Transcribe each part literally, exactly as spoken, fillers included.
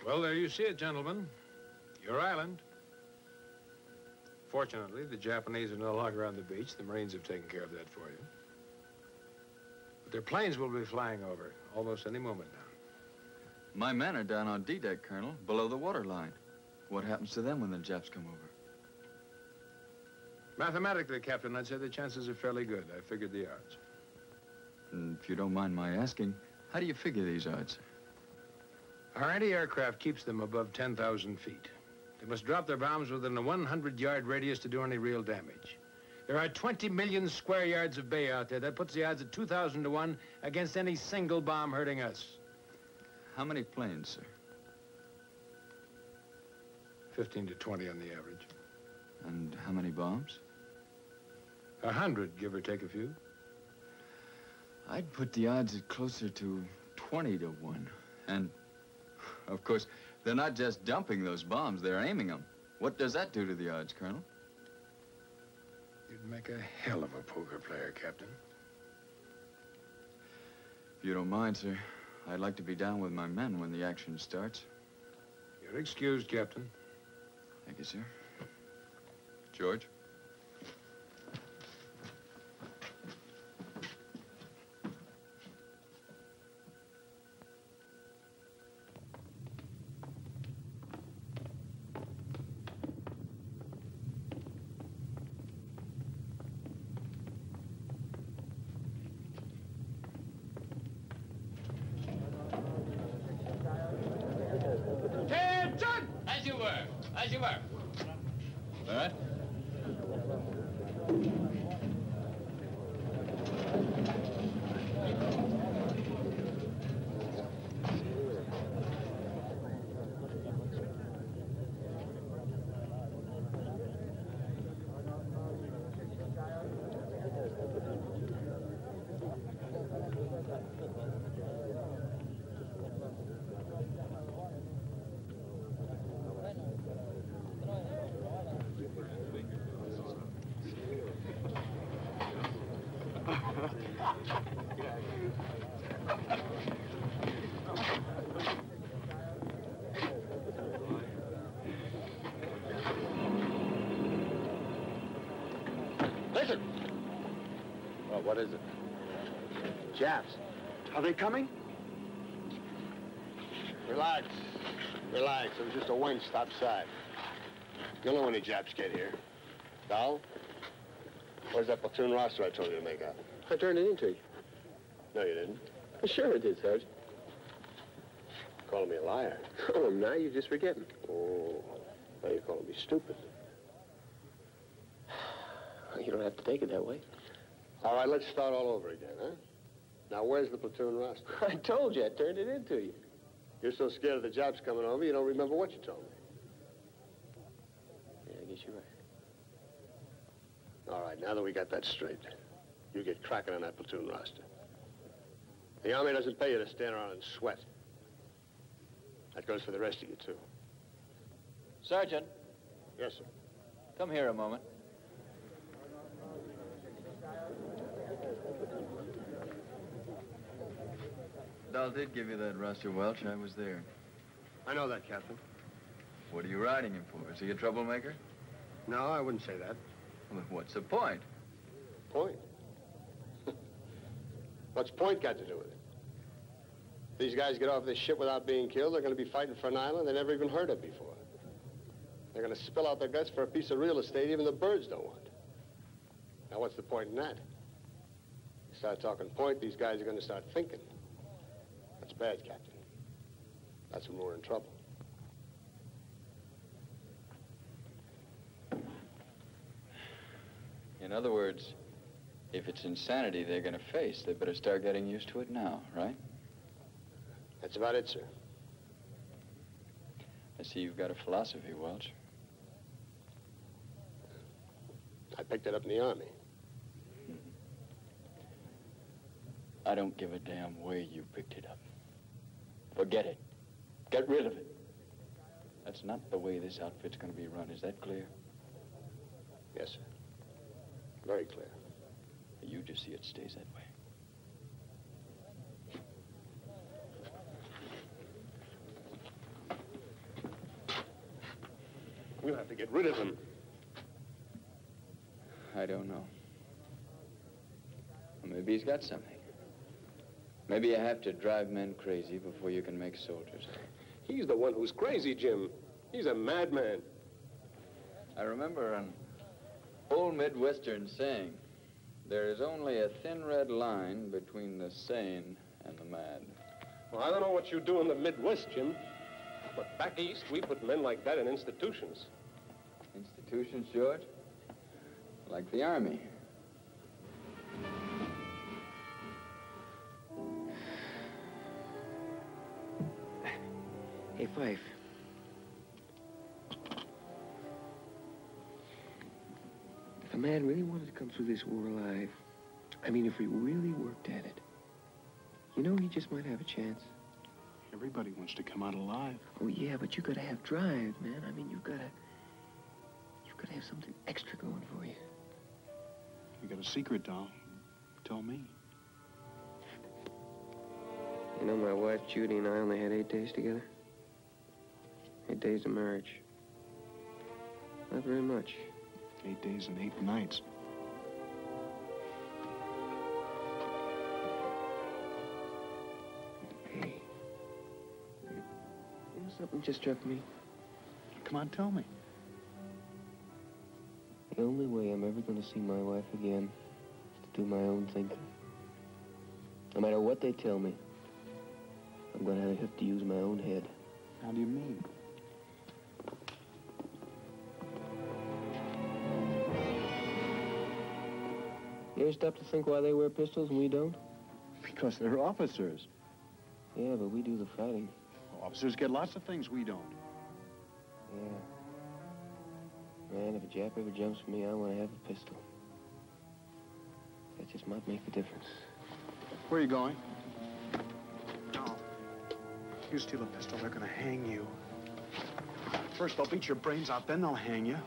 Well, there you see it, gentlemen. Your island. Fortunately, the Japanese are no longer on the beach. The Marines have taken care of that for you. But their planes will be flying over almost any moment now. My men are down on D deck, Colonel, below the waterline. What happens to them when the Japs come over? Mathematically, Captain, I'd say the chances are fairly good. I figured the odds. And if you don't mind my asking, how do you figure these odds? Our anti-aircraft keeps them above ten thousand feet. They must drop their bombs within a one hundred yard radius to do any real damage. There are twenty million square yards of bay out there. That puts the odds at two thousand to one against any single bomb hurting us. How many planes, sir? fifteen to twenty on the average. And how many bombs? A hundred, give or take a few. I'd put the odds at closer to twenty to one. And, of course, they're not just dumping those bombs, they're aiming them. What does that do to the odds, Colonel? You'd make a hell of a poker player, Captain. If you don't mind, sir, I'd like to be down with my men when the action starts. You're excused, Captain. Thank you, sir. George? As you were. As you were. All right. Listen! Well, what is it? Japs. Are they coming? Relax. Relax. It was just a winch. Stop side. You'll know when the Japs get here. Dal? Where's that platoon roster I told you to make out? I turned it into you. No, you didn't. Sure I did, Sergeant. Calling me a liar. Oh, now you're just forgetting. Oh, now you're calling me stupid. You don't have to take it that way. All right, let's start all over again, huh? Now, where's the platoon roster? I told you I turned it into you. You're so scared of the Japs coming over, you don't remember what you told me. Yeah, I guess you're right. All right, now that we got that straight, you get cracking on that platoon roster. The Army doesn't pay you to stand around and sweat. That goes for the rest of you, too. Sergeant, Yes, sir. come here a moment. Dahl did give you that roster, Welch. I was there. I know that, Captain. What are you riding him for? Is he a troublemaker? No, I wouldn't say that. Well, what's the point? Point? What's point got to do with it? If these guys get off this ship without being killed, they're going to be fighting for an island they never even heard of before. They're going to spill out their guts for a piece of real estate even the birds don't want. Now, what's the point in that? You start talking point, these guys are going to start thinking. That's bad, Captain. That's when we're in trouble. In other words, if it's insanity they're going to face, they better start getting used to it now, right? That's about it, sir. I see you've got a philosophy, Welch. I picked it up in the Army. I don't give a damn where you picked it up. Forget it. Get rid of it. That's not the way this outfit's going to be run. Is that clear? Yes, sir. Very clear. You just see it stays that way. rid of him? I don't know. Well, maybe he's got something. Maybe you have to drive men crazy before you can make soldiers. He's the one who's crazy, Jim. He's a madman. I remember an old Midwestern saying, there is only a thin red line between the sane and the mad. Well, I don't know what you do in the Midwest, Jim, but back east, we put men like that in institutions. Institutions, George? Like the Army. Hey, Fife. If a man really wanted to come through this war alive, I mean, if he really worked at it, you know, he just might have a chance. Everybody wants to come out alive. Oh, yeah, but you gotta have drive, man. I mean, you've gotta... You've gotta have something extra going for you. You got a secret, doll? Tell me. You know, my wife, Judy, and I only had eight days together. Eight days of marriage. Not very much. Eight days and eight nights. Hey. You know, something just struck me. Come on, tell me. The only way I'm ever gonna see my wife again is to do my own thinking. No matter what they tell me, I'm gonna have to use my own head. How do you mean? You ever stop to think why they wear pistols and we don't? Because they're officers. Yeah, but we do the fighting. Officers get lots of things we don't. Yeah. Man, if a Jap ever jumps for me, I want to have a pistol. That just might make the difference. Where are you going? No. You steal a pistol, they're gonna hang you. First, they'll beat your brains out, then they'll hang you.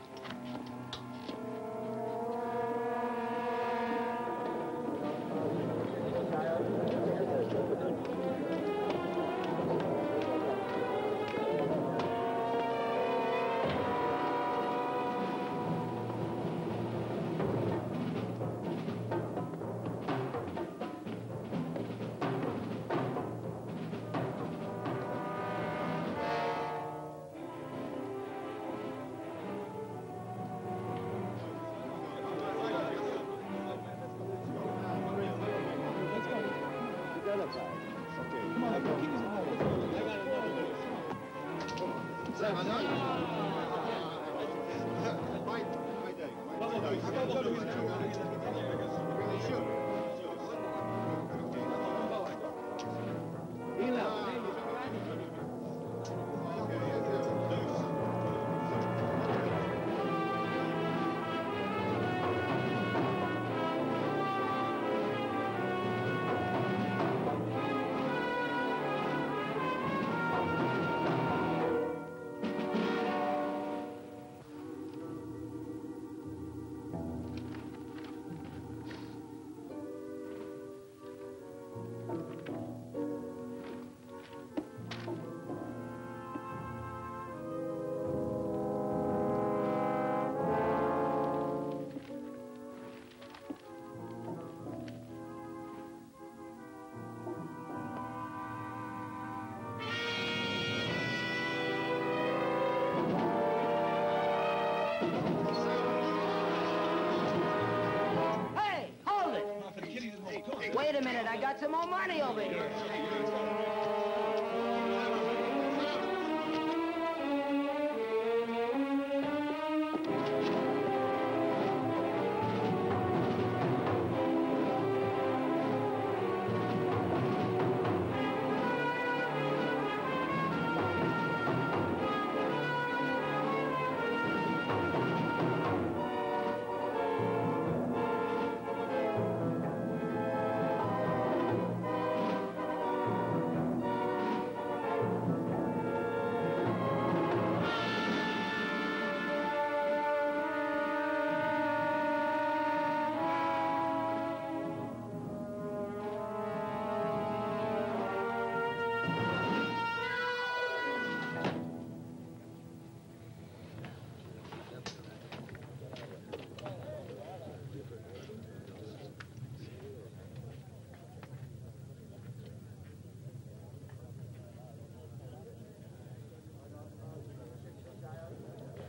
Wait a minute, I got some more money over here.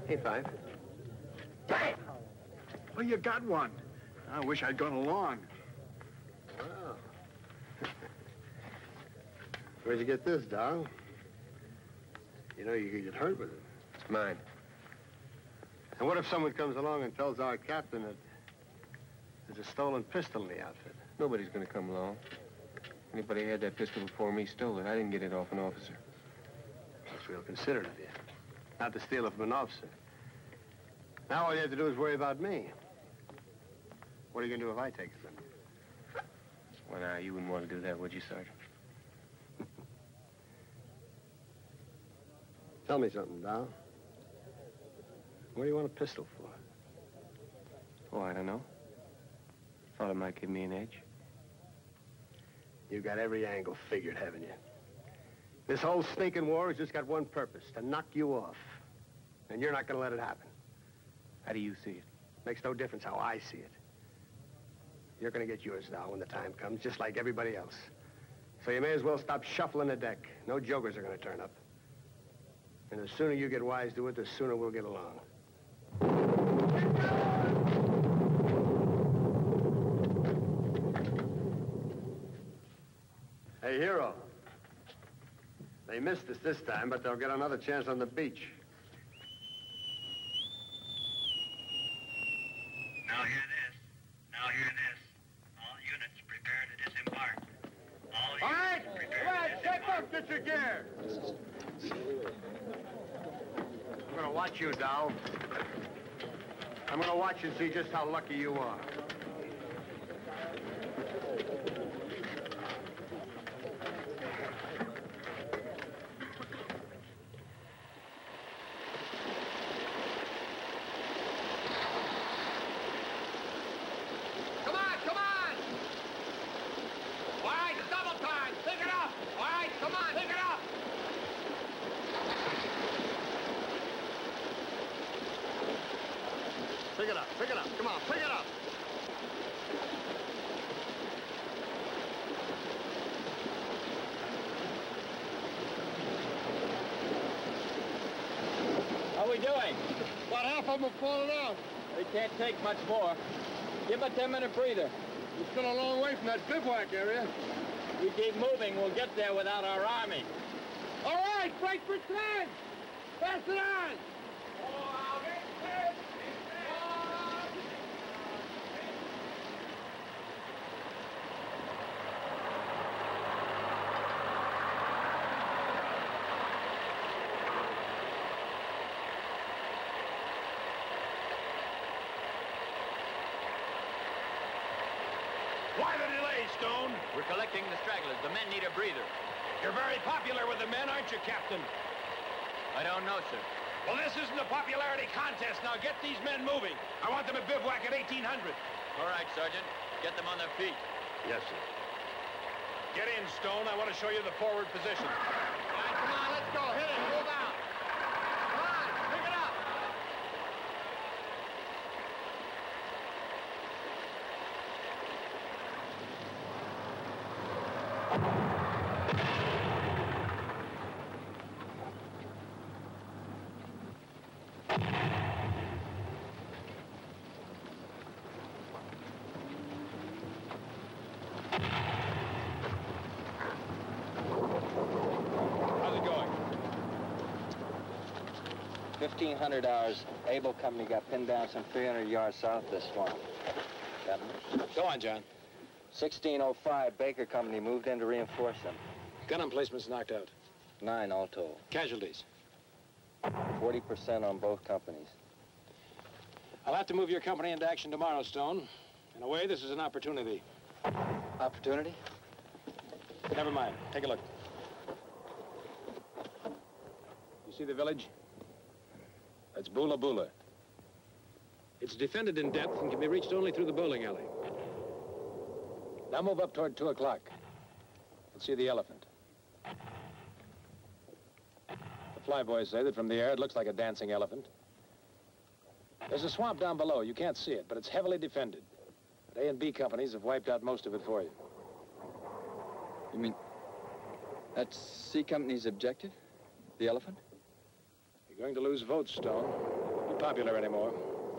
Hey, Five. Well, you got one. I wish I'd gone along. Wow. Where'd you get this, Doll? You know you could get hurt with it. It's mine. And what if someone comes along and tells our captain that there's a stolen pistol in the outfit? Nobody's gonna come along. Anybody had that pistol before me stole it. I didn't get it off an officer. That's real considerate of you. Not to steal it from an officer. Now all you have to do is worry about me. What are you gonna do if I take it from you? Well, now, you wouldn't want to do that, would you, Sergeant? Tell me something, Doll. What do you want a pistol for? Oh, I don't know. Thought it might give me an edge. You've got every angle figured, haven't you? This whole stinking war has just got one purpose, to knock you off. And you're not gonna let it happen. How do you see it? Makes no difference how I see it. You're gonna get yours, Doll, when the time comes, just like everybody else. So you may as well stop shuffling the deck. No jokers are gonna turn up. And the sooner you get wise to it, the sooner we'll get along. Hey, Hero. They missed us this time, but they'll get another chance on the beach. Now hear this. Now hear this. All units prepare to disembark. All, All right, units prepare lads, to step disembark. up, get your gear. I'm gonna watch you, Dow. I'm gonna watch and see just how lucky you are. Come on, come on! All right, it's double time. Pick it up. All right, come on, pick it up. Pick it up, pick it up. Come on, pick it up. How we doing? About half of them have fallen out. We can't take much more. Give a ten-minute breather. We're still a long way from that bivouac area. We keep moving, we'll get there without our army. All right, break for ten. Pass it on. Why the delay, Stone? We're collecting the stragglers. The men need a breather. You're very popular with the men, aren't you, Captain? I don't know, sir. Well, this isn't a popularity contest. Now get these men moving. I want them at bivouac at eighteen hundred. All right, Sergeant. Get them on their feet. Yes, sir. Get in, Stone. I want to show you the forward position. All right, come on, let's go. Hit it. Move out. Come on, pick it up. How's it going? fifteen hundred hours, Able Company got pinned down some three hundred yards south of this swamp. Captain. Go on, John. sixteen oh five, Baker Company moved in to reinforce them. Gun emplacements knocked out. Nine all told. Casualties. forty percent on both companies. I'll have to move your company into action tomorrow, Stone. In a way, this is an opportunity. Opportunity? Never mind. Take a look. You see the village? That's Bula Bula. It's defended in depth and can be reached only through the bowling alley. Now move up toward two o'clock. You'll see the elephant. The flyboys say that from the air it looks like a dancing elephant. There's a swamp down below. You can't see it, but it's heavily defended. But A and B companies have wiped out most of it for you. You mean that's C Company's objective? The elephant? You're going to lose votes, Stone. isn't popular anymore.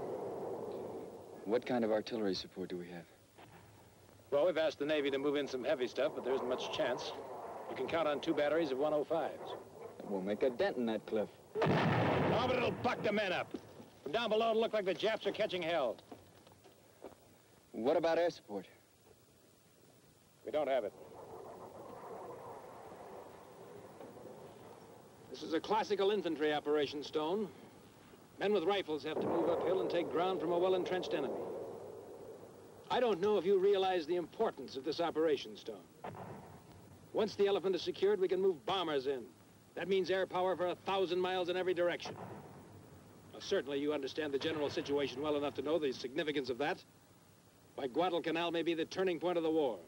What kind of artillery support do we have? Well, we've asked the Navy to move in some heavy stuff, but there isn't much chance. You can count on two batteries of one oh fives. That won't make a dent in that cliff. Oh, but it'll buck the men up. From down below, it'll look like the Japs are catching hell. What about air support? We don't have it. This is a classical infantry operation, Stone. Men with rifles have to move uphill and take ground from a well-entrenched enemy. I don't know if you realize the importance of this operation, Stone. Once the elephant is secured, we can move bombers in. That means air power for a thousand miles in every direction. Now, certainly you understand the general situation well enough to know the significance of that. Why Guadalcanal may be the turning point of the war.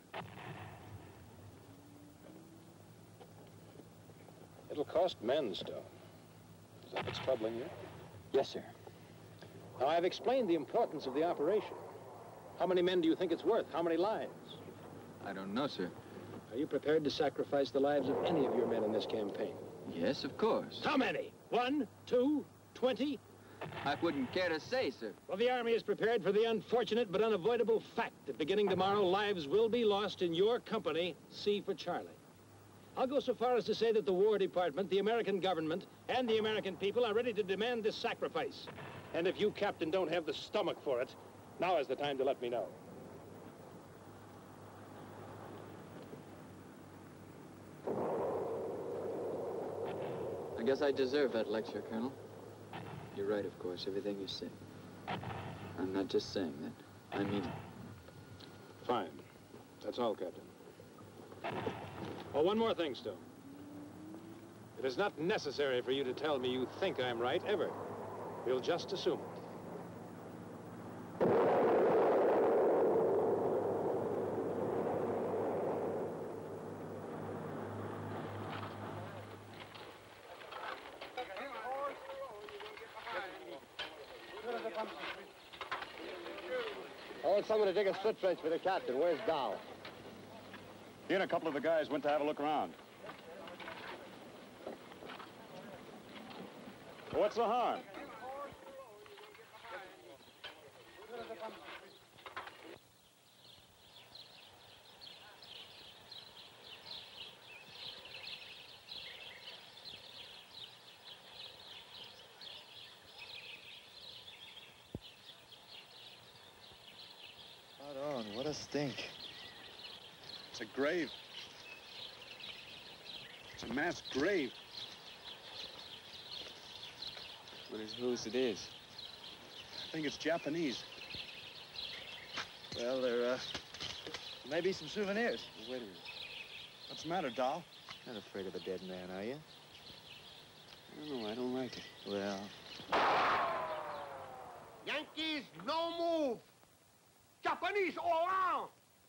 It'll cost men, Stone. Is that what's troubling you? Yes, sir. Now, I've explained the importance of the operation. How many men do you think it's worth? How many lives? I don't know, sir. Are you prepared to sacrifice the lives of any of your men in this campaign? Yes, of course. How many? One, two, twenty? I wouldn't care to say, sir. Well, the Army is prepared for the unfortunate but unavoidable fact that beginning tomorrow, lives will be lost in your company, C for Charlie. I'll go so far as to say that the War Department, the American government, and the American people are ready to demand this sacrifice. And if you, Captain, don't have the stomach for it, now is the time to let me know. I guess I deserve that lecture, Colonel. You're right, of course, everything you say. I'm not just saying that. I mean it. Fine. That's all, Captain. Oh, one more thing, Stone. It is not necessary for you to tell me you think I'm right, ever. We'll just assume it. I want someone to dig a split trench for the captain. Where's Dow? He and a couple of the guys went to have a look around. What's the harm? Right on, what a stink. It's a grave. It's a mass grave. What is whose it is? I think it's Japanese. Well, there, uh, maybe some souvenirs. Wait a minute. What's the matter, Doll? Not afraid of a dead man, are you? I don't know, I don't like it. Well, Yankees, no move. Japanese all around.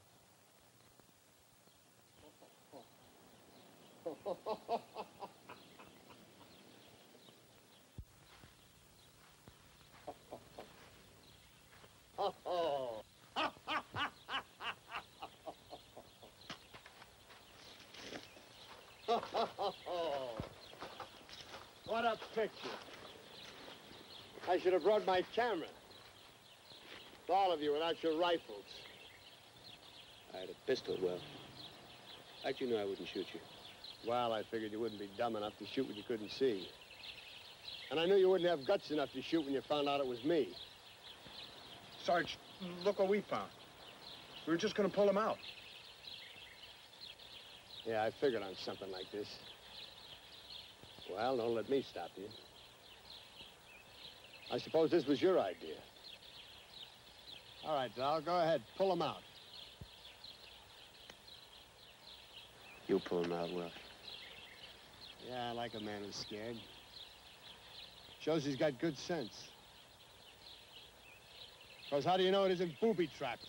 What a picture. I should have brought my camera. All of you without your rifles. I had a pistol, well. How'd you know I wouldn't shoot you? Well, I figured you wouldn't be dumb enough to shoot what you couldn't see. And I knew you wouldn't have guts enough to shoot when you found out it was me. Sarge, look what we found. We were just gonna pull him out. Yeah, I figured on something like this. Well, don't let me stop you. I suppose this was your idea. All right, Val, go ahead. Pull him out. You pull him out, Will. Yeah, I like a man who's scared. Shows he's got good sense. Because how do you know it isn't booby-trapped?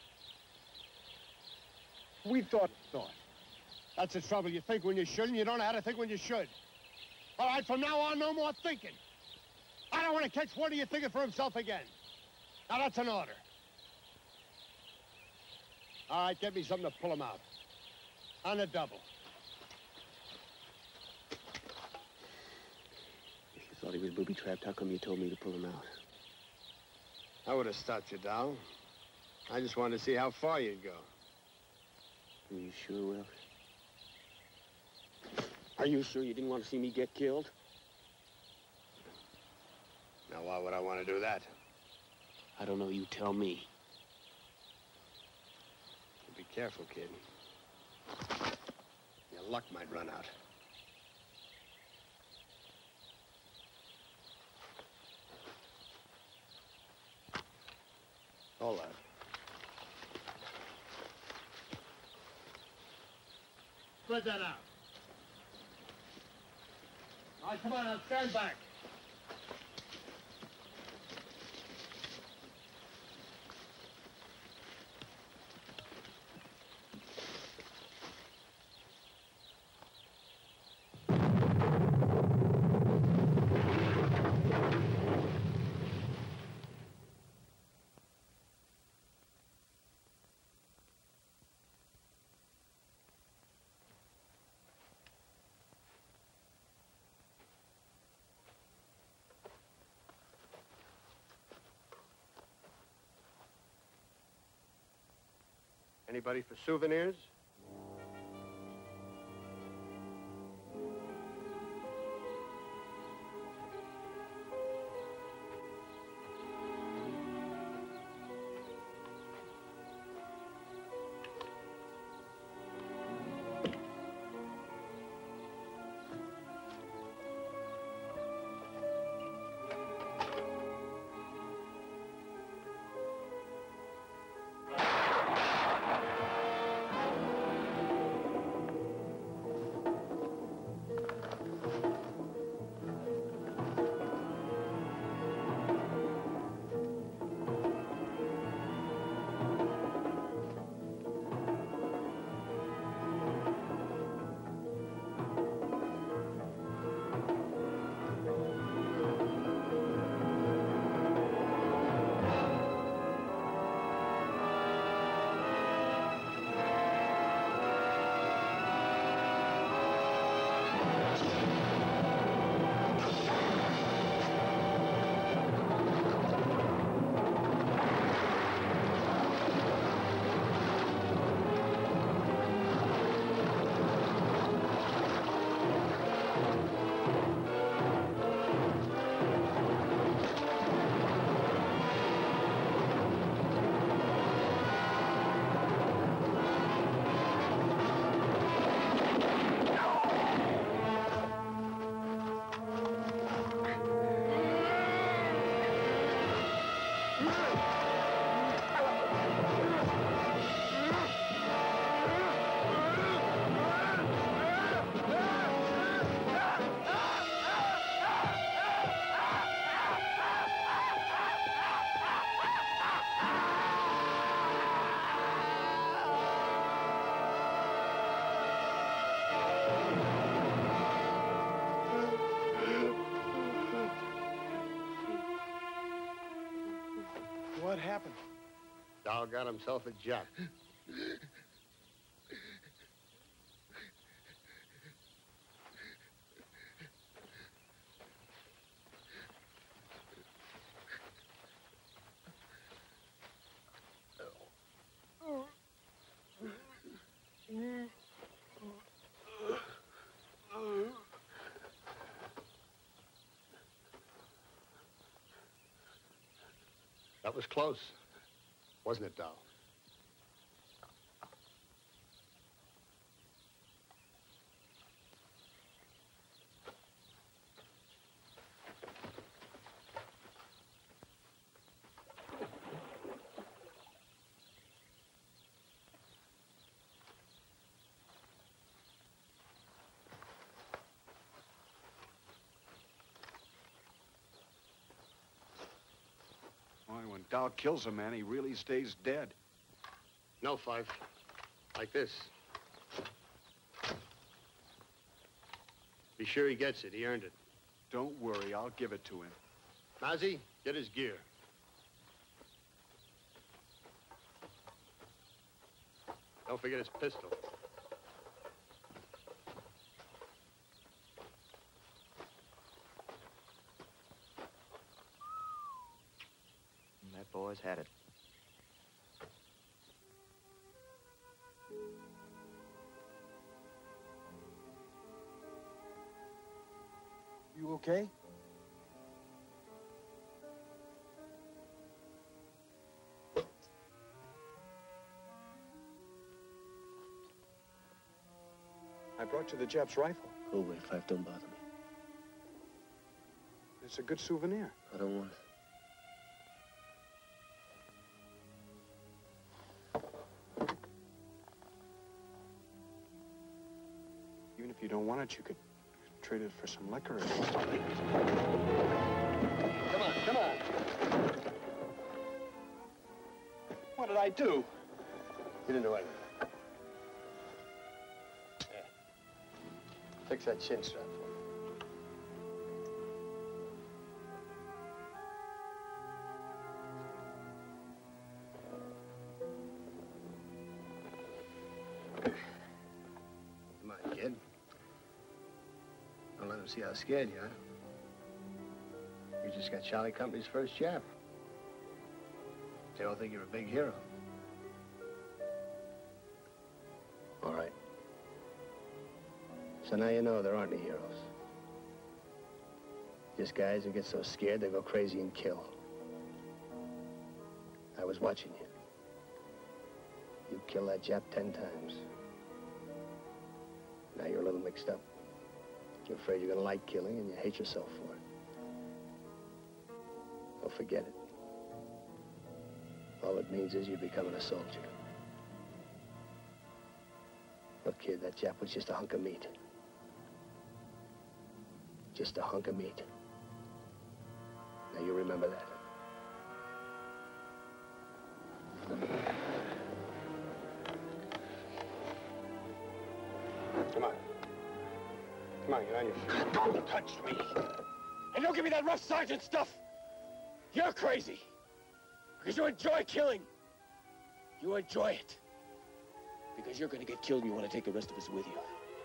We thought, thought. That's the trouble. You think when you shouldn't, you don't know how to think when you should. All right, from now on, no more thinking. I don't want to catch one of you thinking for himself again. Now, that's an order. All right, get me something to pull him out. On the double. If you thought he was booby-trapped. How come you told me to pull him out? I would have stopped you, Dal. I just wanted to see how far you'd go. Are you sure, Will? Are you sure you didn't want to see me get killed? Now, why would I want to do that? I don't know. You tell me. Be careful, kid. Your luck might run out. Hold on. Spread that out. All right, come on, now stand back. Anybody for souvenirs? What happened? Dal got himself a jab. That was close, wasn't it, Dal? Why, when Dal kills a man, he really stays dead. No, Fife. Like this. Be sure he gets it. He earned it. Don't worry, I'll give it to him. Mazzy, get his gear. Don't forget his pistol. always had it. You okay? I brought you the Jap's rifle. Go away, Fife. Don't bother me. It's a good souvenir. I don't want it. Even if you don't want it, you could trade it for some liquor. Come on, come on. What did I do? You didn't do anything. Yeah. Fix that chin strap for me. Come on, kid. Don't let them see how scared you are. You just got Charlie Company's first Jap. They all think you're a big hero. All right. So now you know there aren't any heroes. Just guys who get so scared they go crazy and kill. I was watching you. You killed that Jap ten times. Now you're a little mixed up. You're afraid you're gonna like killing and you hate yourself for it. Well, forget it. All it means is you're becoming a soldier. Look, kid, that Jap was just a hunk of meat. Just a hunk of meat. Now you remember that. Come on. Come on, get on your feet. Don't touch me. And don't give me that rough sergeant stuff. You're crazy. Because you enjoy killing. You enjoy it. Because you're going to get killed and you want to take the rest of us with you.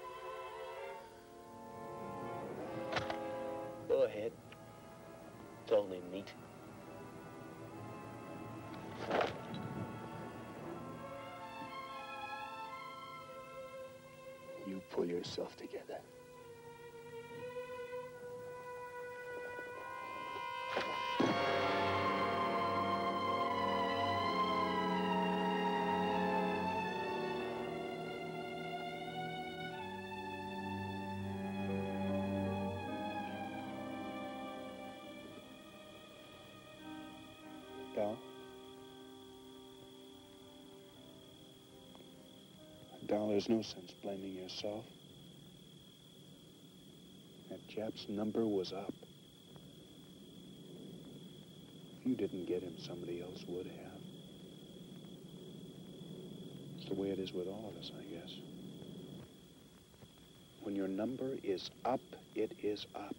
Go ahead. It's only meat. You pull yourself together. Dal? Dal, there's no sense blaming yourself. That Jap's number was up. If you didn't get him, somebody else would have. It's the way it is with all of us, I guess. When your number is up, it is up.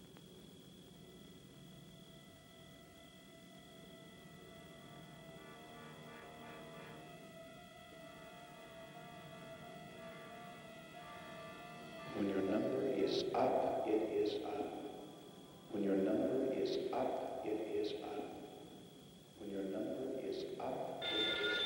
When your number is up, it is up. When your number is up, it is up. When your number is up, it is up.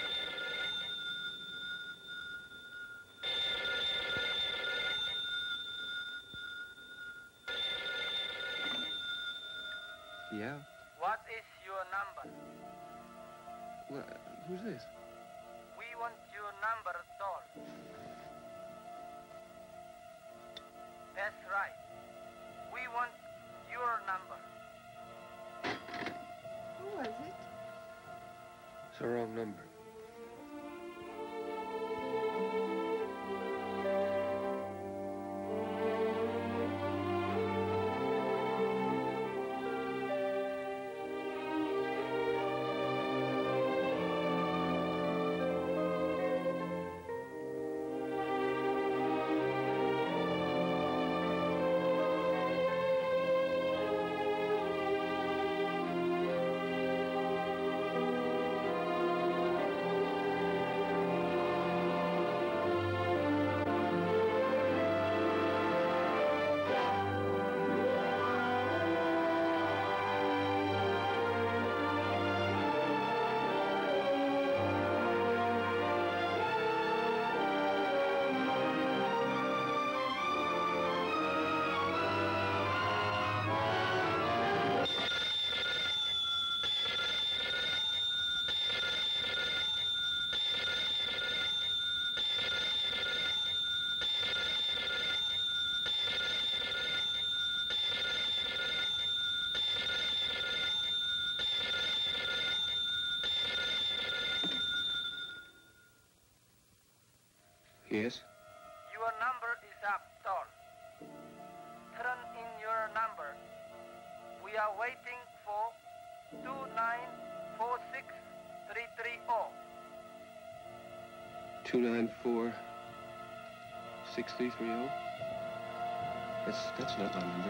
Yeah? What is your number? What? Who's this? We want your number, doll. That's right. We want your number. Who was it? It's the wrong number. Yes? Your number is up, tall. Turn in your number. We are waiting for two nine four six three three zero. two nine four six three three zero? That's, that's not my number.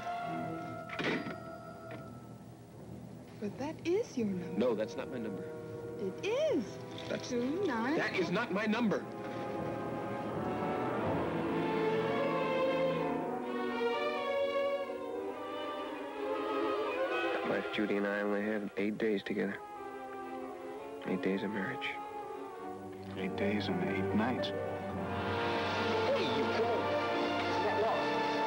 But that is your number. No, that's not my number. It is. That's... Two, nine... That is not my number. My wife Judy and I only had eight days together. Eight days of marriage. Eight days and eight nights. Hey, you fool! Get lost.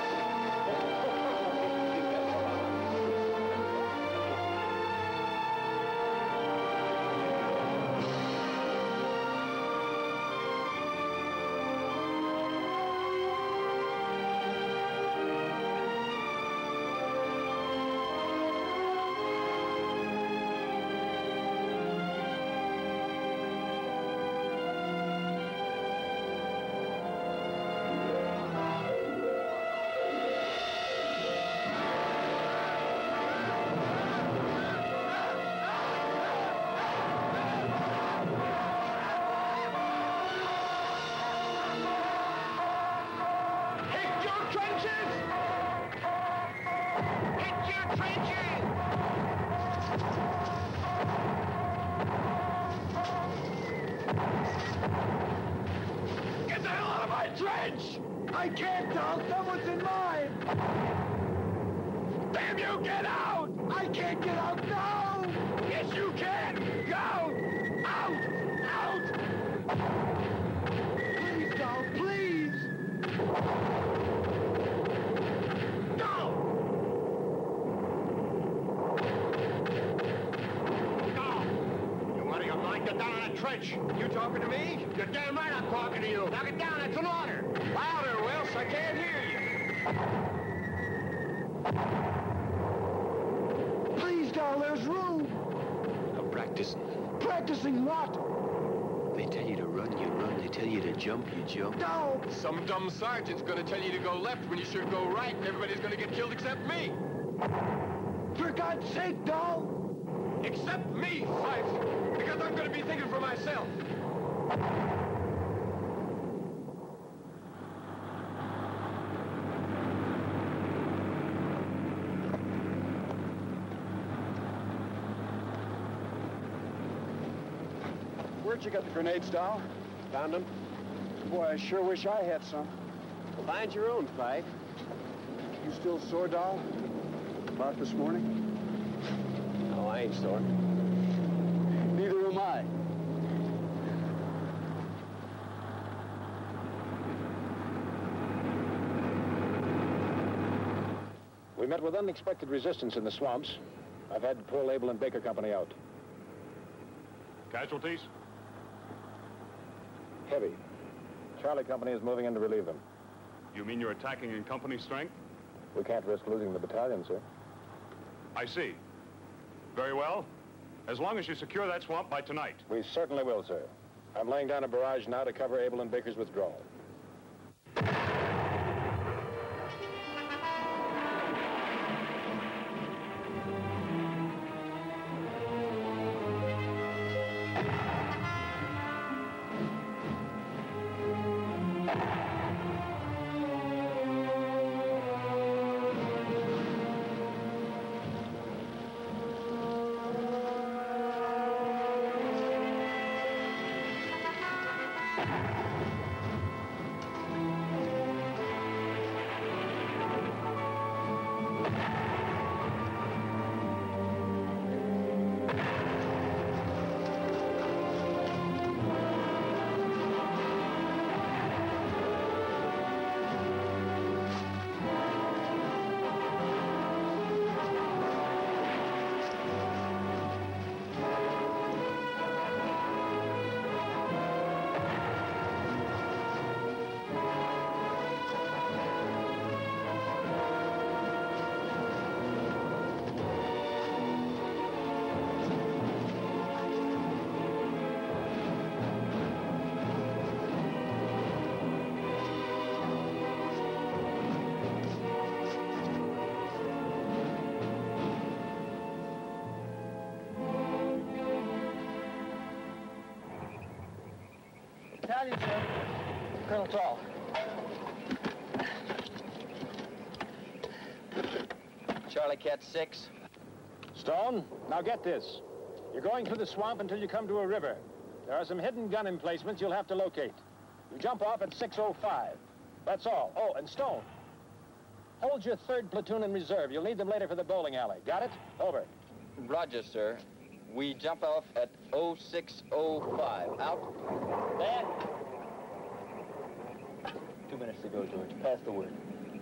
Get the hell out of my trench! I can't tell. Someone's in mine! Damn you, get out! I can't get out now! Yes, you can! Go! Out! Out! Please, Doll, please! Go! Go! You out of your mind? Get down in that trench! You talking to me? You're damn right I'm talking to you! Knock it down, that's an order! Louder, Wills, I can't hear you! Please, Doll, there's room! I'm practicing. Practicing what? They tell you to run, you run. They tell you to jump, you jump. No! Some dumb sergeant's gonna tell you to go left when you should go right, and everybody's gonna get killed except me. For God's sake, Doll! Except me, Fife, because I'm gonna be thinking for myself. Where'd you get the grenades, Doll? Found them. Boy, I sure wish I had some. Well, find your own, Fife. You still sore, Doll? About this morning? No, I ain't sore. Neither am I. We met with unexpected resistance in the swamps. I've had to pull Abel and Baker Company out. Casualties? Heavy. Charlie Company is moving in to relieve them. You mean you're attacking in company strength? We can't risk losing the battalion, sir. I see. Very well. As long as you secure that swamp by tonight. We certainly will, sir. I'm laying down a barrage now to cover Abel and Baker's withdrawal. battalion, sir. Colonel Tall. Charlie Cat six. Stone, now get this. You're going through the swamp until you come to a river. There are some hidden gun emplacements you'll have to locate. You jump off at six oh five. That's all. Oh, and Stone, hold your third platoon in reserve. You'll need them later for the bowling alley. Got it? Over. Roger, sir. We jump off at oh six oh five. Out. There. Two minutes to go, George. Pass the word.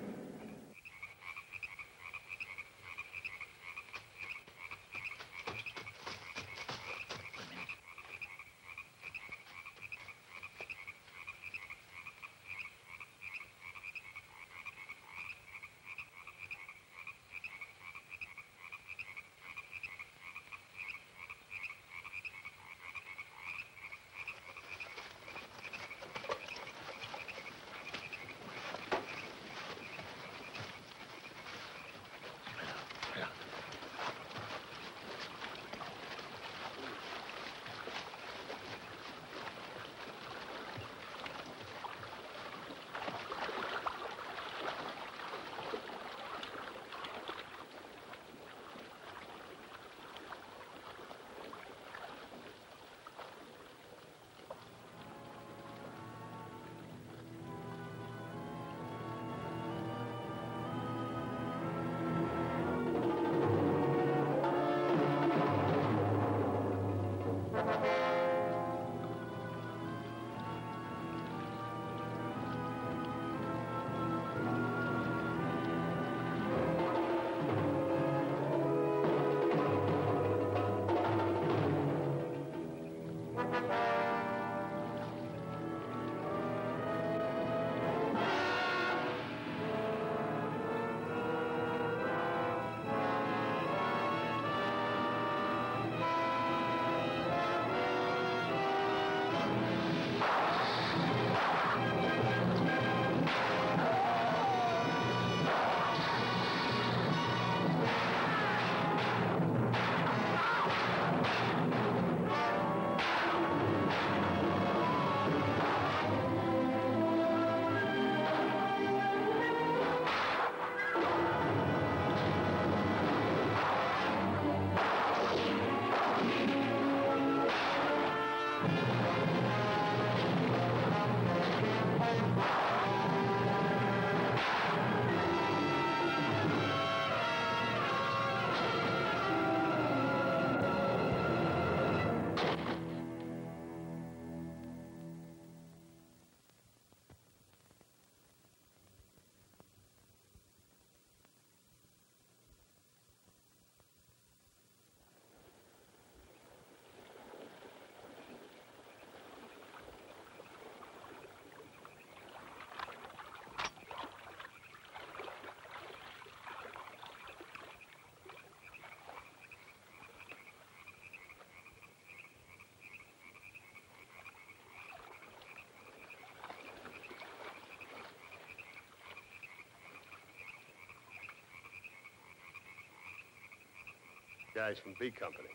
Guys from B Company.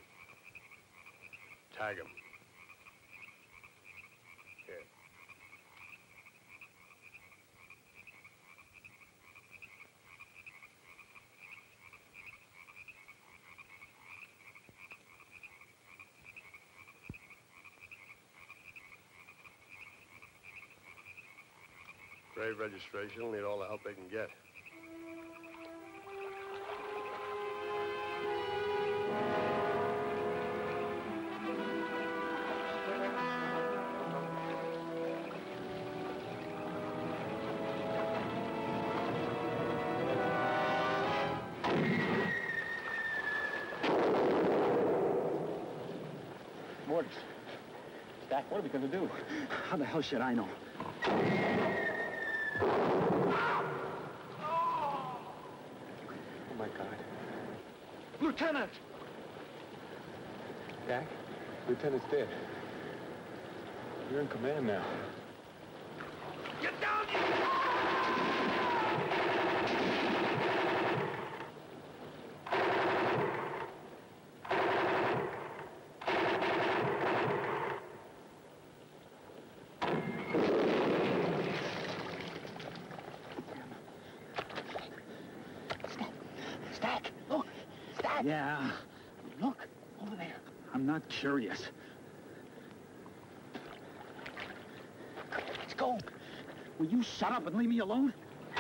Tag them. Here. Grave registration will need all the help they can get. Mortis. Stack, what are we going to do? How the hell should I know? Oh, my God. Lieutenant! Stack? Lieutenant's dead. You're in command now. Get down, you... Yeah. Look, over there. I'm not curious. Let's go. Will you shut up and leave me alone?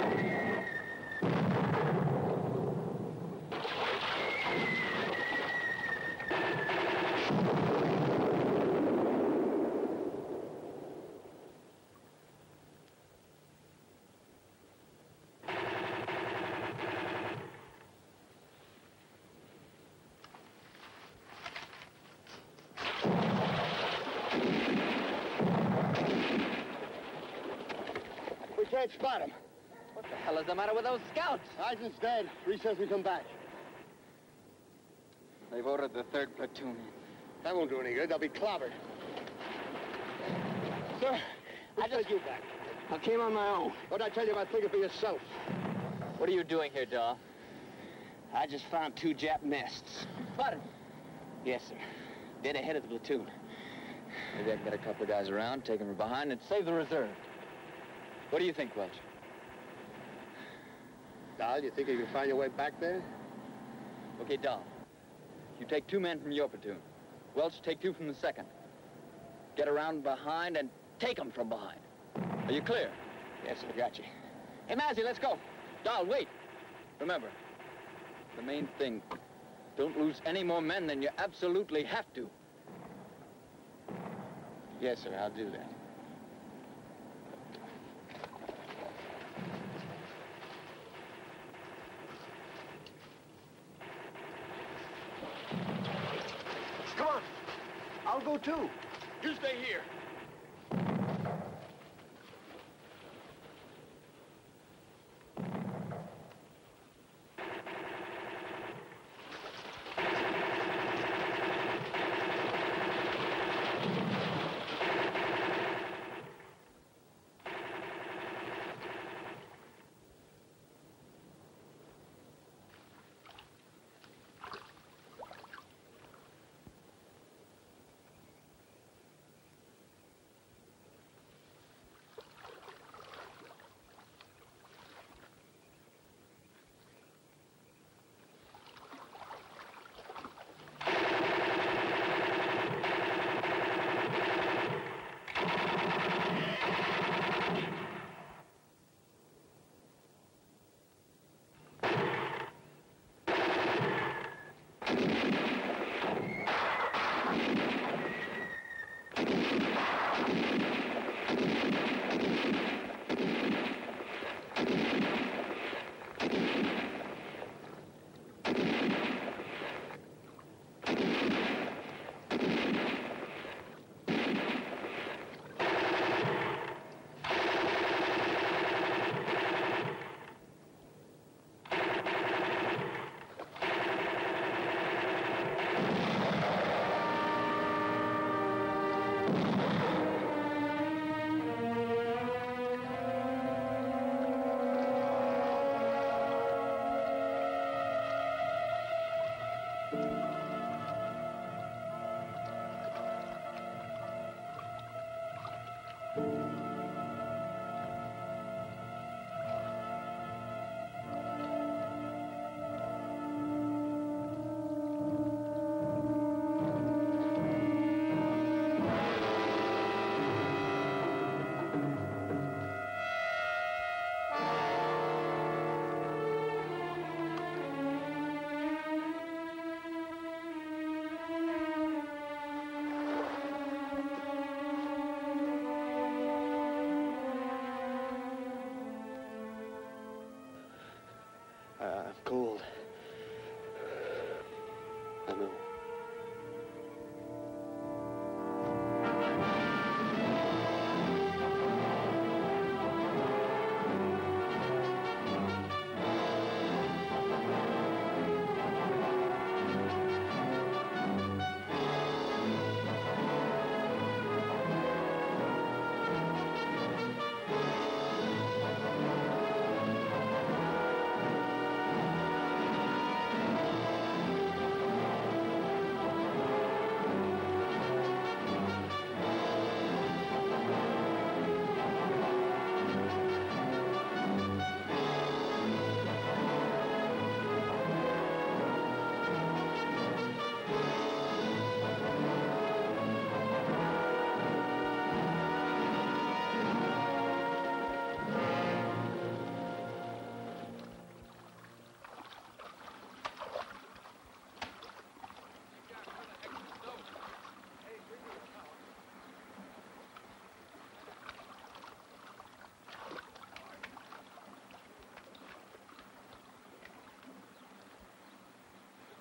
Can't spot him. What the hell is the matter with those scouts? Eisen's dead. Reese says we come back. They've ordered the third platoon. That won't do any good. They'll be clobbered. Sir, I just you back. I came on my own. What did I tell you about thinking for yourself? What are you doing here, Dahl? I just found two Jap nests. What? Yes, sir. Dead ahead of the platoon. Maybe I can get a couple of guys around, take them from behind, and save the reserve. What do you think, Welch? Dahl, you think you can find your way back there? Okay, Dahl. You take two men from your platoon. Welch, take two from the second. Get around behind and take them from behind. Are you clear? Yes, sir. Got you. Hey, Mazzy, let's go. Dahl, wait. Remember, the main thing, don't lose any more men than you absolutely have to. Yes, sir. I'll do that. Come on. I'll go too. You stay here.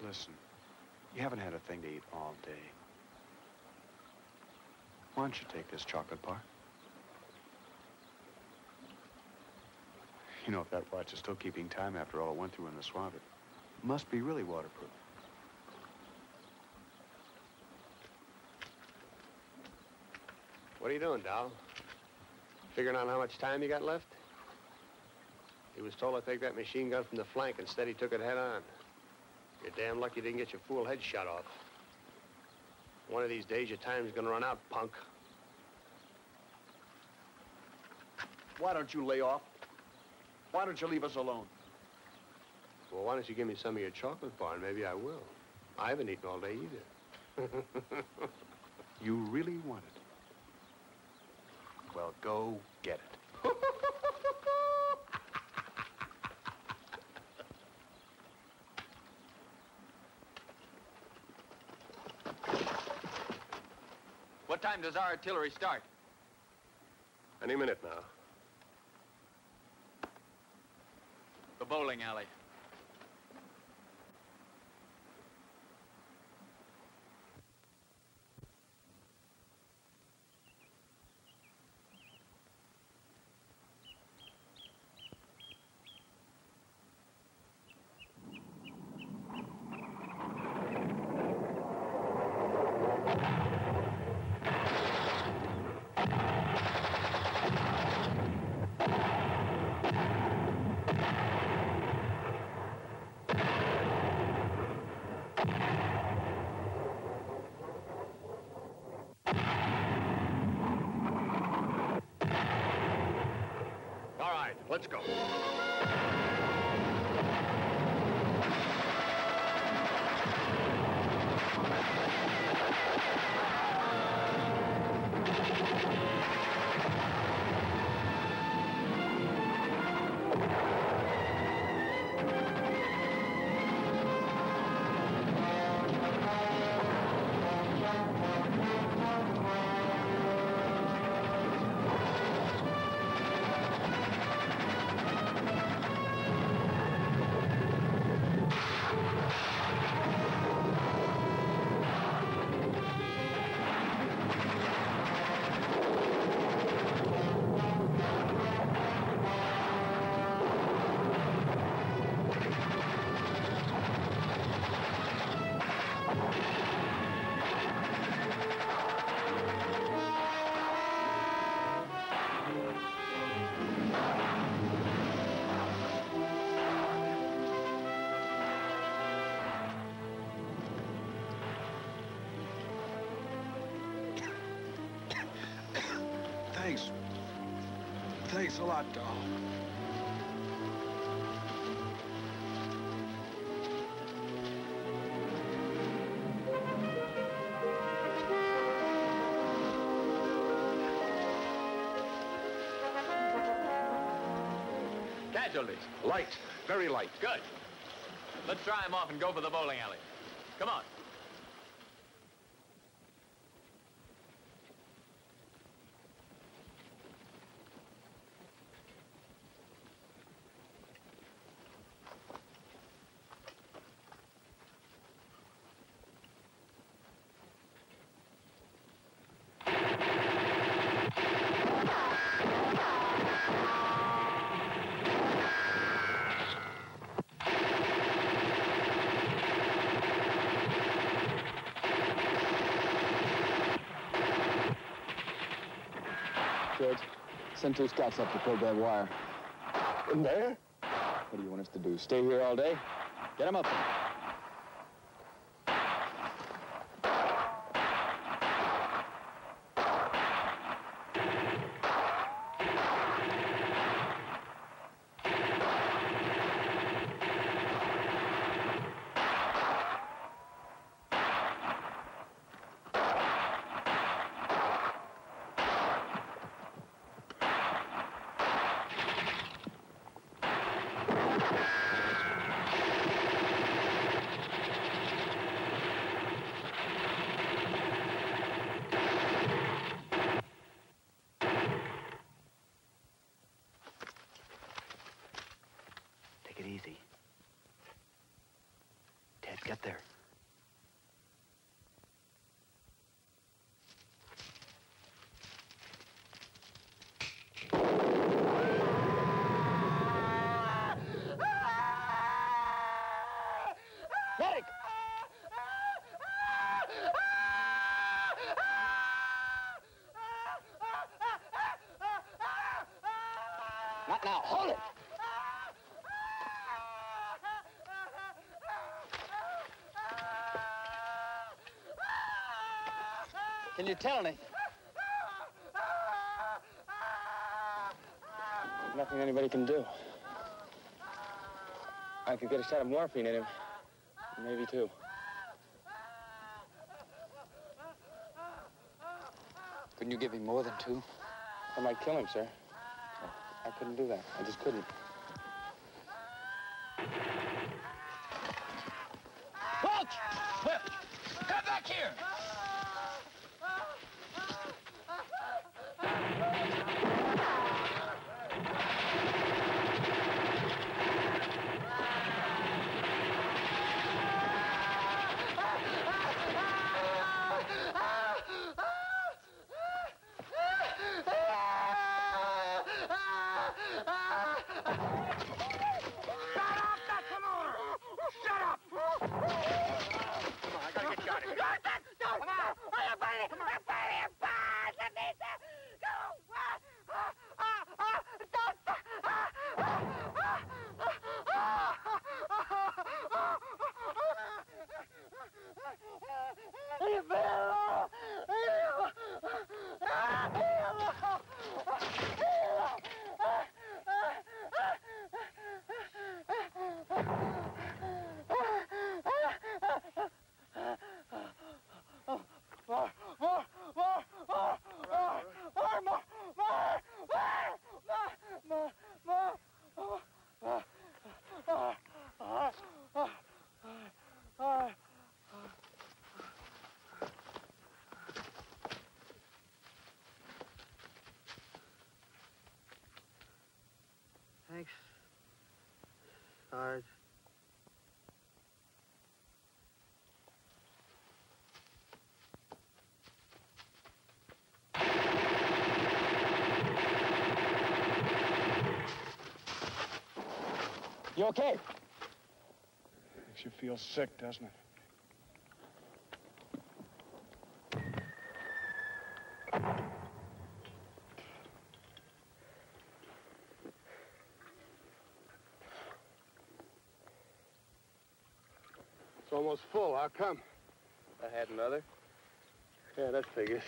Listen, you haven't had a thing to eat all day. Why don't you take this chocolate bar? You know, if that watch is still keeping time after all it went through in the swamp, it must be really waterproof. What are you doing, Dow? Figuring out how much time you got left? He was told to take that machine gun from the flank. Instead, he took it head on. You're damn lucky you didn't get your fool head shot off. One of these days, your time's gonna run out, punk. Why don't you lay off? Why don't you leave us alone? Well, why don't you give me some of your chocolate bar, and maybe I will. I haven't eaten all day either. You really want it? Well, go get it. What time does our artillery start? Any minute now. The bowling alley. All right, let's go. Thanks. Thanks a lot, doll. Casualties. Light. Very light. Good. Let's dry them off and go for the bowling alley. Come on. George, send two scouts up to probe that wire. In there? What do you want us to do? Stay here all day? Get them up there. Take it easy. Ted, get there. Medic! Not now. Hold it! Can you tell anything? Nothing anybody can do. I could get a shot of morphine in him. Maybe two. Couldn't you give him more than two? I might kill him, sir. I couldn't do that. I just couldn't. Welch! Come back here! Thanks, Sarge. You okay? Makes you feel sick, doesn't it? It's almost full. How come? I had another. Yeah, that figures.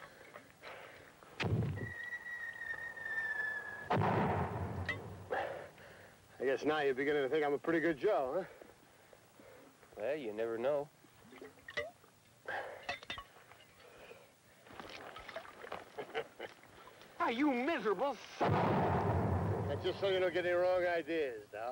I guess now you're beginning to think I'm a pretty good Joe, huh? Well, you never know. Ah, you miserable son of... That's just so you don't get any wrong ideas, Dow.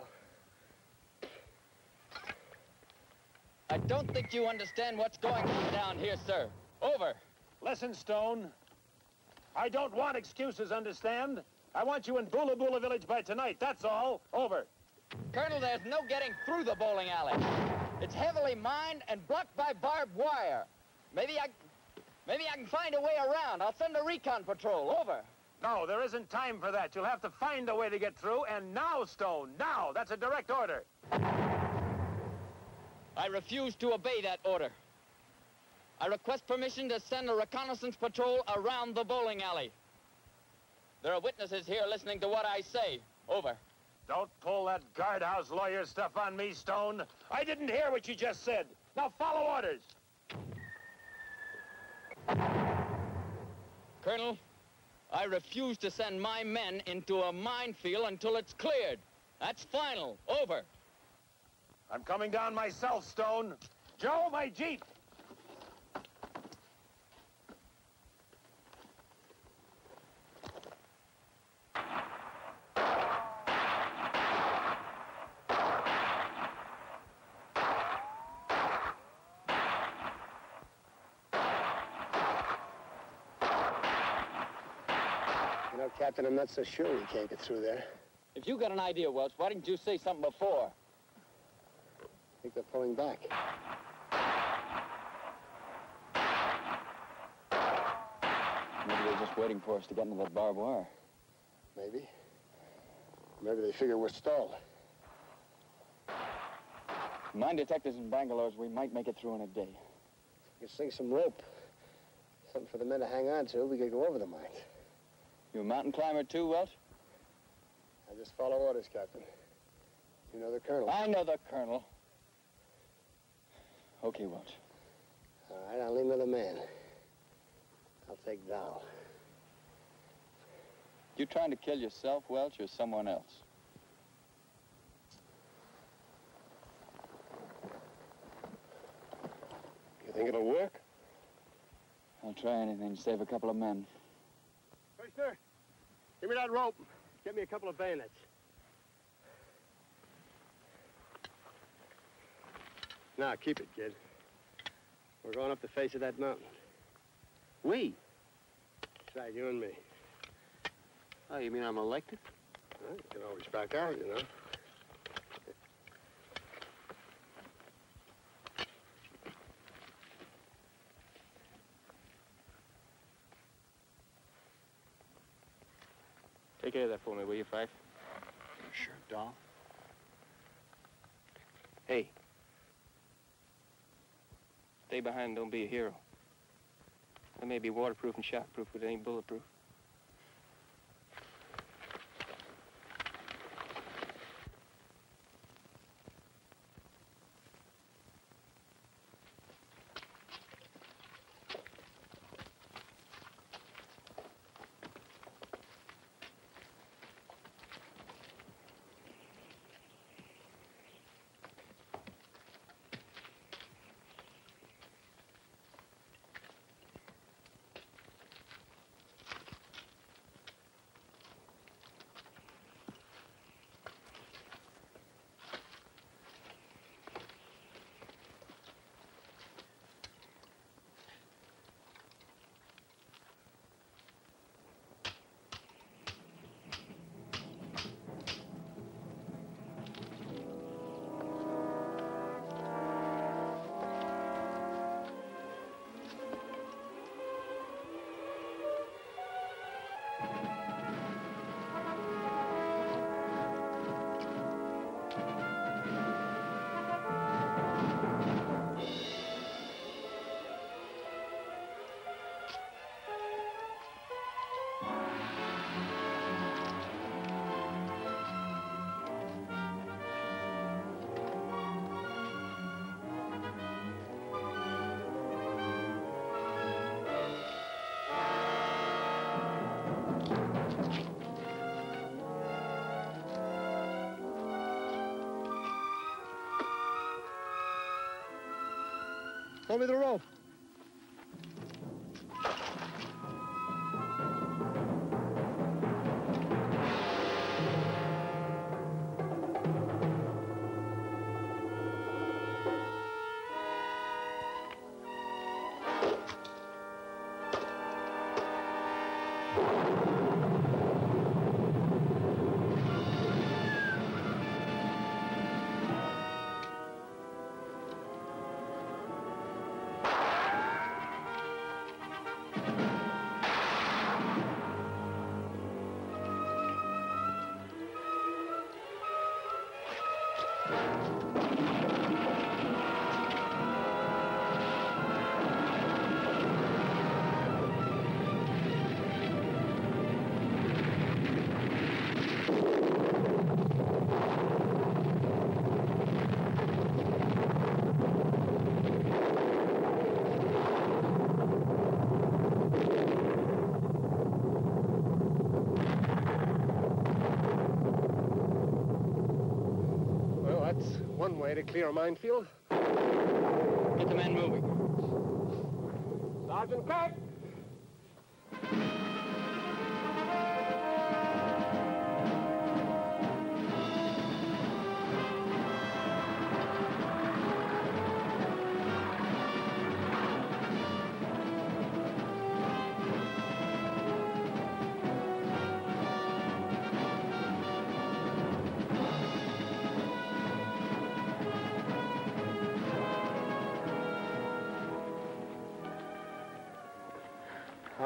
I don't think you understand what's going on down here, sir. Over. Listen, Stone. I don't want excuses, understand? I want you in Bula Bula Village by tonight, that's all. Over. Colonel, there's no getting through the bowling alley. It's heavily mined and blocked by barbed wire. Maybe I... Maybe I can find a way around. I'll send a recon patrol. Over. No, there isn't time for that. You'll have to find a way to get through, and now, Stone, now. That's a direct order. I refuse to obey that order. I request permission to send a reconnaissance patrol around the bowling alley. There are witnesses here listening to what I say. Over. Don't pull that guardhouse lawyer stuff on me, Stone. I didn't hear what you just said. Now follow orders. Colonel, I refuse to send my men into a minefield until it's cleared. That's final. Over. I'm coming down myself, Stone. Joe, my Jeep. You know, Captain, I'm not so sure we can't get through there. If you got an idea, Welch, why didn't you say something before? think they're pulling back. Maybe they're just waiting for us to get into that barbed wire. Maybe. Maybe they figure we're stalled. Mine detectors in Bangalore's, we might make it through in a day. We could sling some rope. Something for the men to hang on to. We could go over the mines. You a mountain climber too, Welch? I just follow orders, Captain. You know the colonel. I know the colonel. Okay, Welch. All right, I'll leave another man. I'll take Dow. You trying to kill yourself, Welch, or someone else? You think it'll work? I'll try anything to save a couple of men. Hey, sir. Give me that rope. Get me a couple of bayonets. Now, keep it, kid. We're going up the face of that mountain. We? That's right, you and me. Oh, you mean I'm elected? Well, you can always back out, you know. Take care of that for me, will you, Fife? Sure, Doll. Hey. Stay behind and don't be a hero. It may be waterproof and shockproof, but it ain't bulletproof. Throw me the rope. One way to clear a minefield. Get the men moving. Sergeant Cook!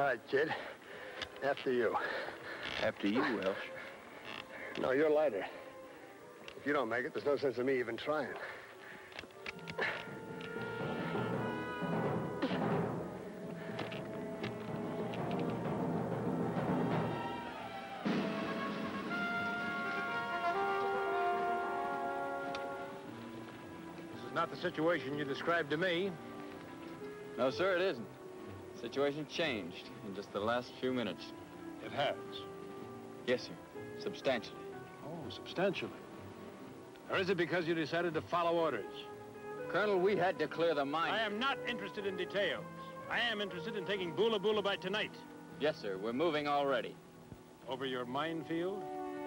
right, kid. After you. After you, Welsh. No, you're lighter. If you don't make it, there's no sense in me even trying. This is not the situation you described to me. No, sir, it isn't. The situation changed in just the last few minutes. It has? Yes, sir. Substantially. Oh, substantially. Or is it because you decided to follow orders? Colonel, we had to clear the mine. I am not interested in details. I am interested in taking Bula Bula by tonight. Yes, sir. We're moving already. Over your minefield?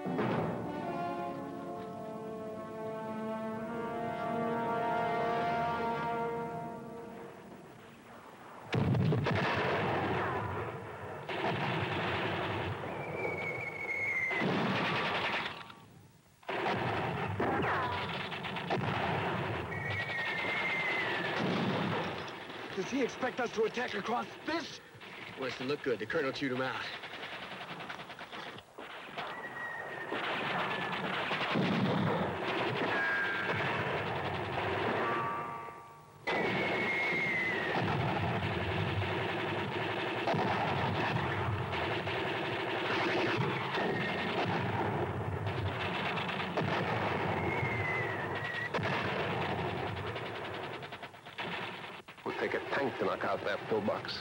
Does he expect us to attack across this? Weston, look good. The colonel chewed him out. We'll take a tank to knock out that pillbox.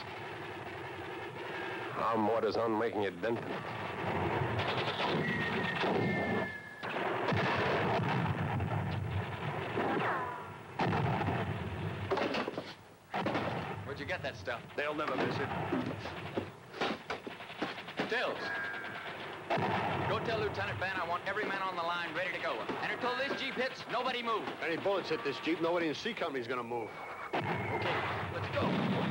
Our mortar's on making a dent in it. Where'd you get that stuff? They'll never miss it. Stills. Go tell Lieutenant Van I want every man on the line ready to go. And until this Jeep hits, nobody move. Any bullets hit this Jeep, nobody in C Company's gonna move. Okay, let's go.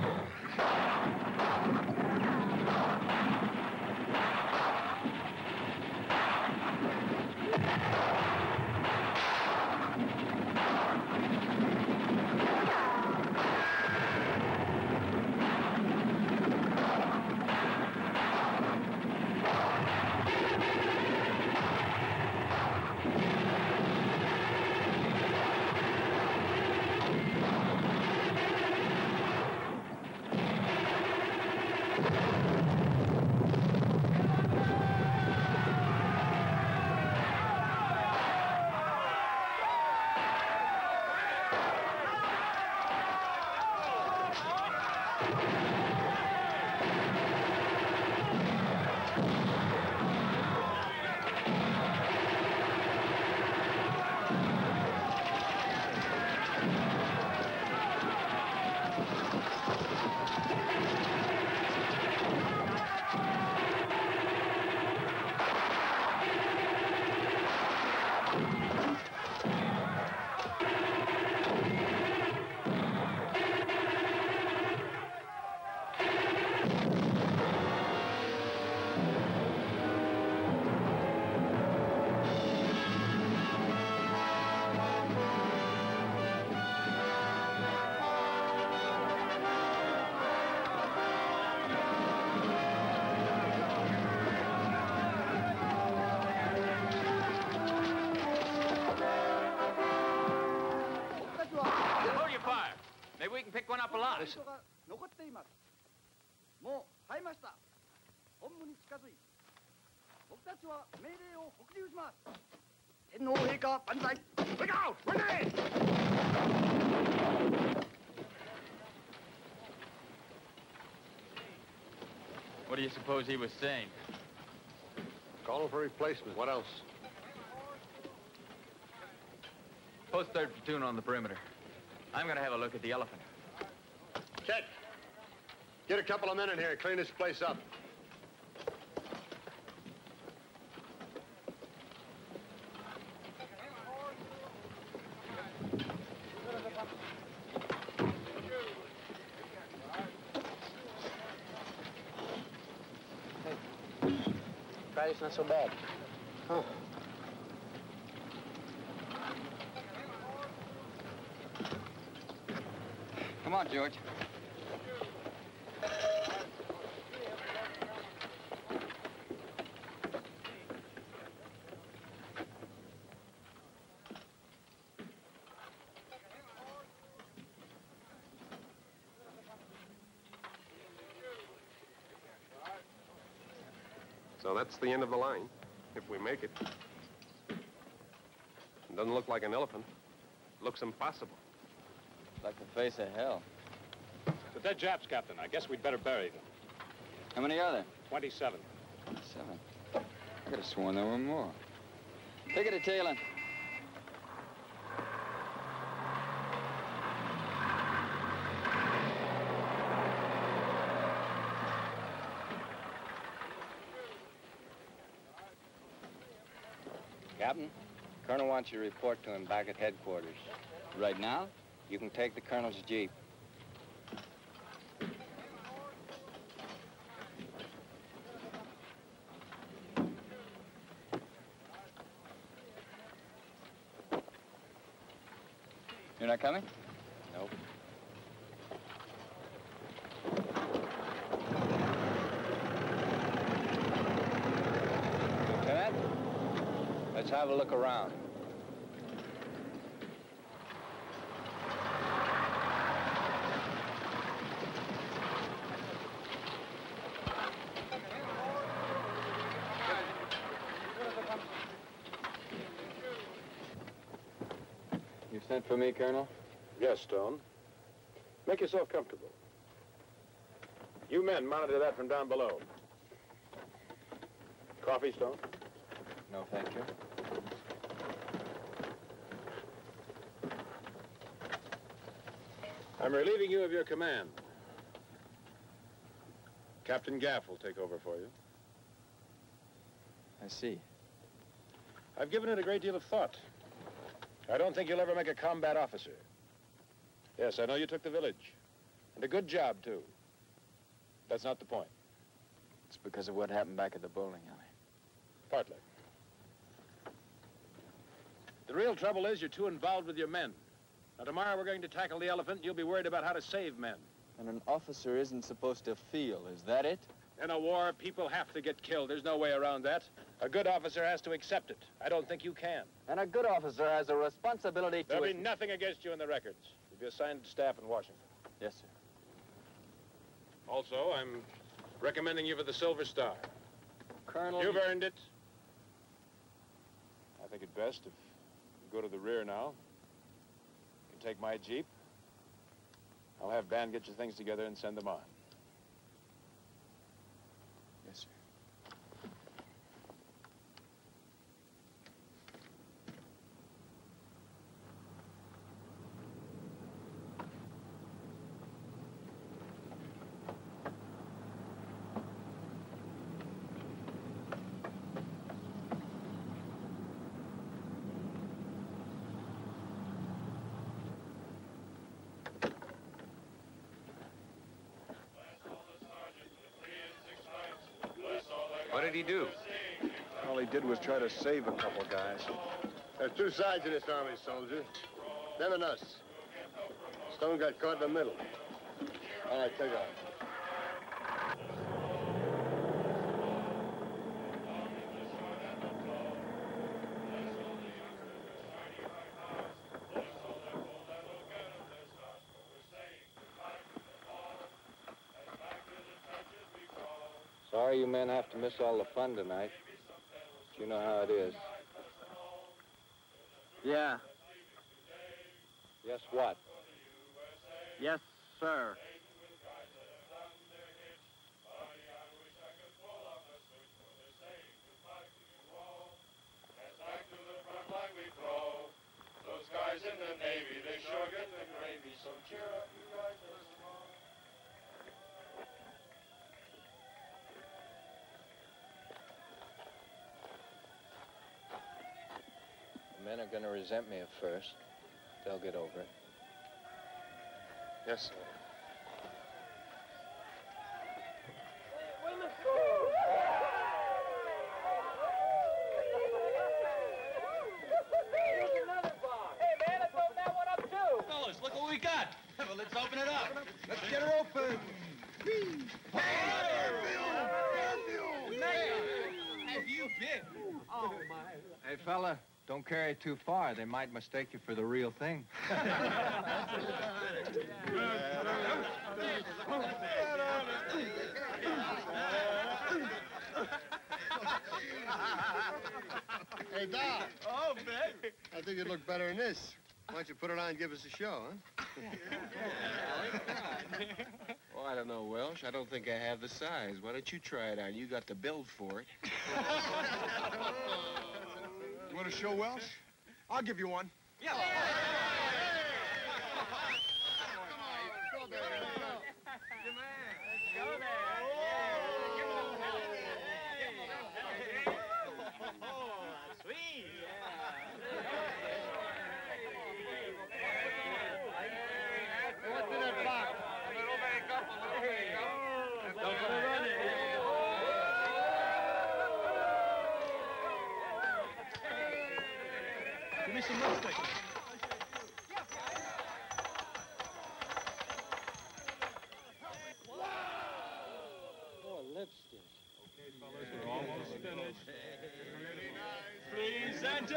Maybe we can pick one up alive. 残っています。もう入りました。本部に近づい、僕たちは命令を北流します。天皇陛下万歳。Look out! Grenade! What do you suppose he was saying? Calling for replacement. What else? Post third platoon on the perimeter. I'm gonna have a look at the elephant. Kit, get a couple of men in here and clean this place up. Friday's not so bad. Huh. Come on, George. So that's the end of the line, if we make it. It doesn't look like an elephant. It looks impossible. Like the face of hell. But they're Japs, Captain. I guess we'd better bury them. How many are there? twenty-seven. Seven. I could have sworn there were more. Take it to Taylor. Captain, Colonel wants you to report to him back at headquarters. Right now? You can take the Colonel's Jeep. You're not coming? Nope. Lieutenant, let's have a look around. You sent for me, Colonel? Yes, Stone. Make yourself comfortable. You men monitor that from down below. Coffee, Stone? No, thank you. I'm relieving you of your command. Captain Gaff will take over for you. I see. I've given it a great deal of thought. I don't think you'll ever make a combat officer. Yes, I know you took the village. And a good job, too. That's not the point. It's because of what happened back at the bowling alley. Partly. The real trouble is you're too involved with your men. Now, tomorrow we're going to tackle the elephant, and you'll be worried about how to save men. And an officer isn't supposed to feel, is that it? In a war, people have to get killed. There's no way around that. A good officer has to accept it. I don't think you can. And a good officer has a responsibility to... There'll be nothing against you in the records. You'll be assigned to staff in Washington. Yes, sir. Also, I'm recommending you for the Silver Star. Colonel... You've earned it. I think it best if you go to the rear now. You can take my Jeep. I'll have Dan get your things together and send them on. Yes, sir. What did he do? All he did was try to save a couple guys. There's two sides in this army, soldier. Them and us. Stone got caught in the middle. All right, take off. Sorry you men have to miss all the fun tonight. But you know how it is. Yeah. Yes, what? Yes, sir. Those guys in the Navy, they sure get the gravy, so cheer up, you guys. The men are going to resent me at first. They'll get over it. Yes, sir. Look what we got. Well, let's open it up. Let's get her open. Hey, have you been? Oh, my. Hey, fella, don't carry it too far. They might mistake you for the real thing. Hey, Doc. Oh, baby. I think you'd look better in this. Why don't you put it on and give us a show, huh? Oh, I don't know, Welsh. I don't think I have the size. Why don't you try it on? You got the build for it. You want a show, Welsh? I'll give you one. Yeah. What's in that box? A little makeup, a little makeup. Don't put it on it. Give me some lipstick. More lipstick. Okay, fellas, we're almost finished. Presenting!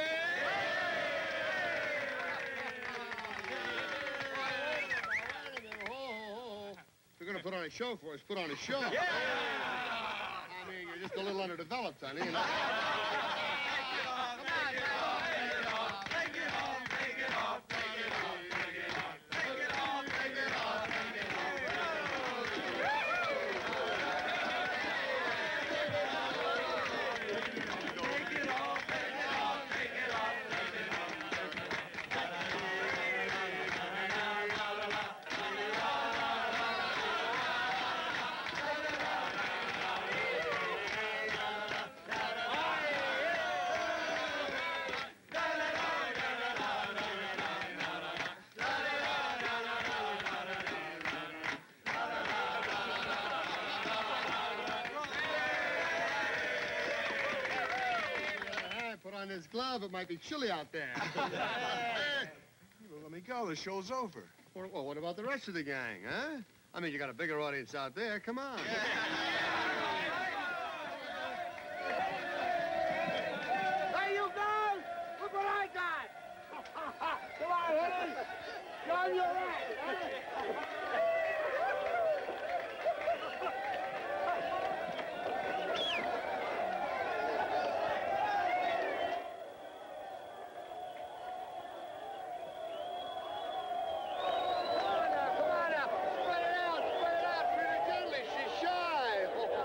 If you're going to put on a show for us, put on a show. Yeah! I mean, you're just a little underdeveloped, honey. You know? Put on this glove, it might be chilly out there. Well, let me go. The show's over. Well, well, what about the rest of the gang, huh? I mean, you got a bigger audience out there. Come on. Hey, you guys! Look what I got! Come on, honey! Show 'em your act, huh? Come on now, come on now. Spread it out, spread it out. Treat her gently. She's shy.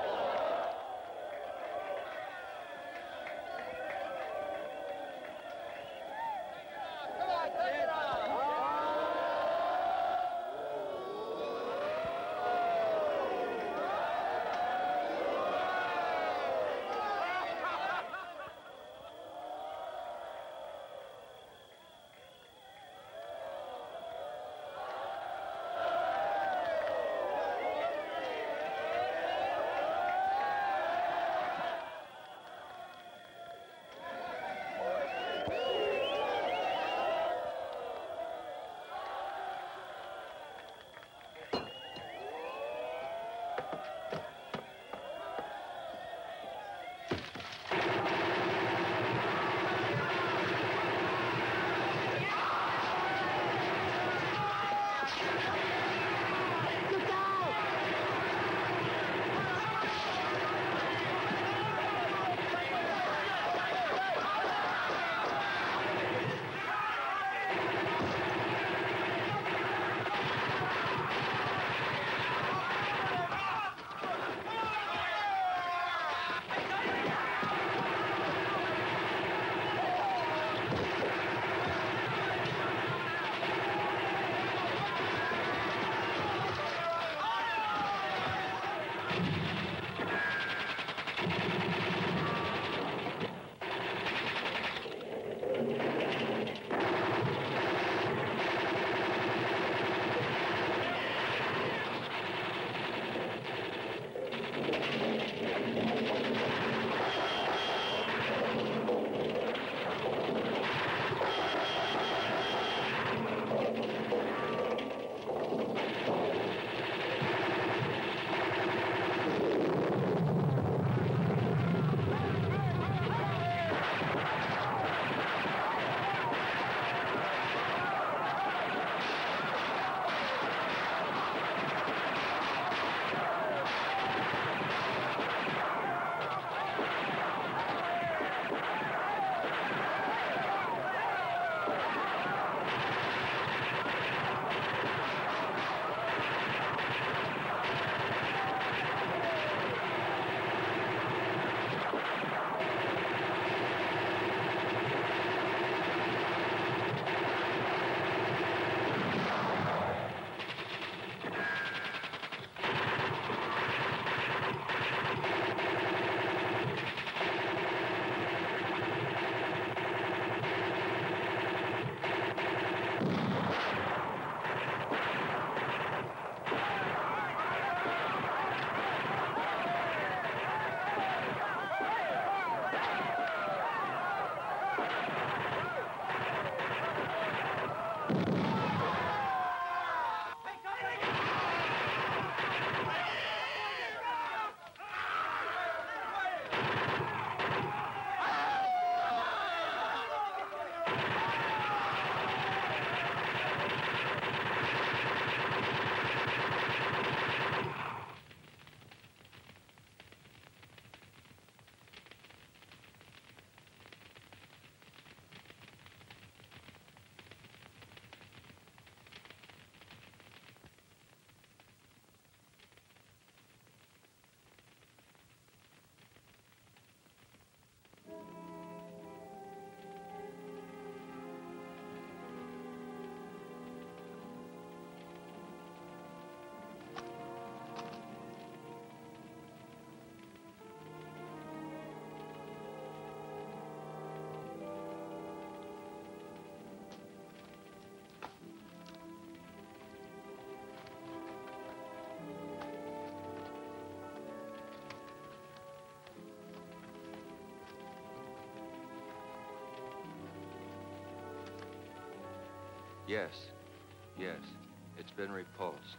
Yes, yes. It's been repulsed.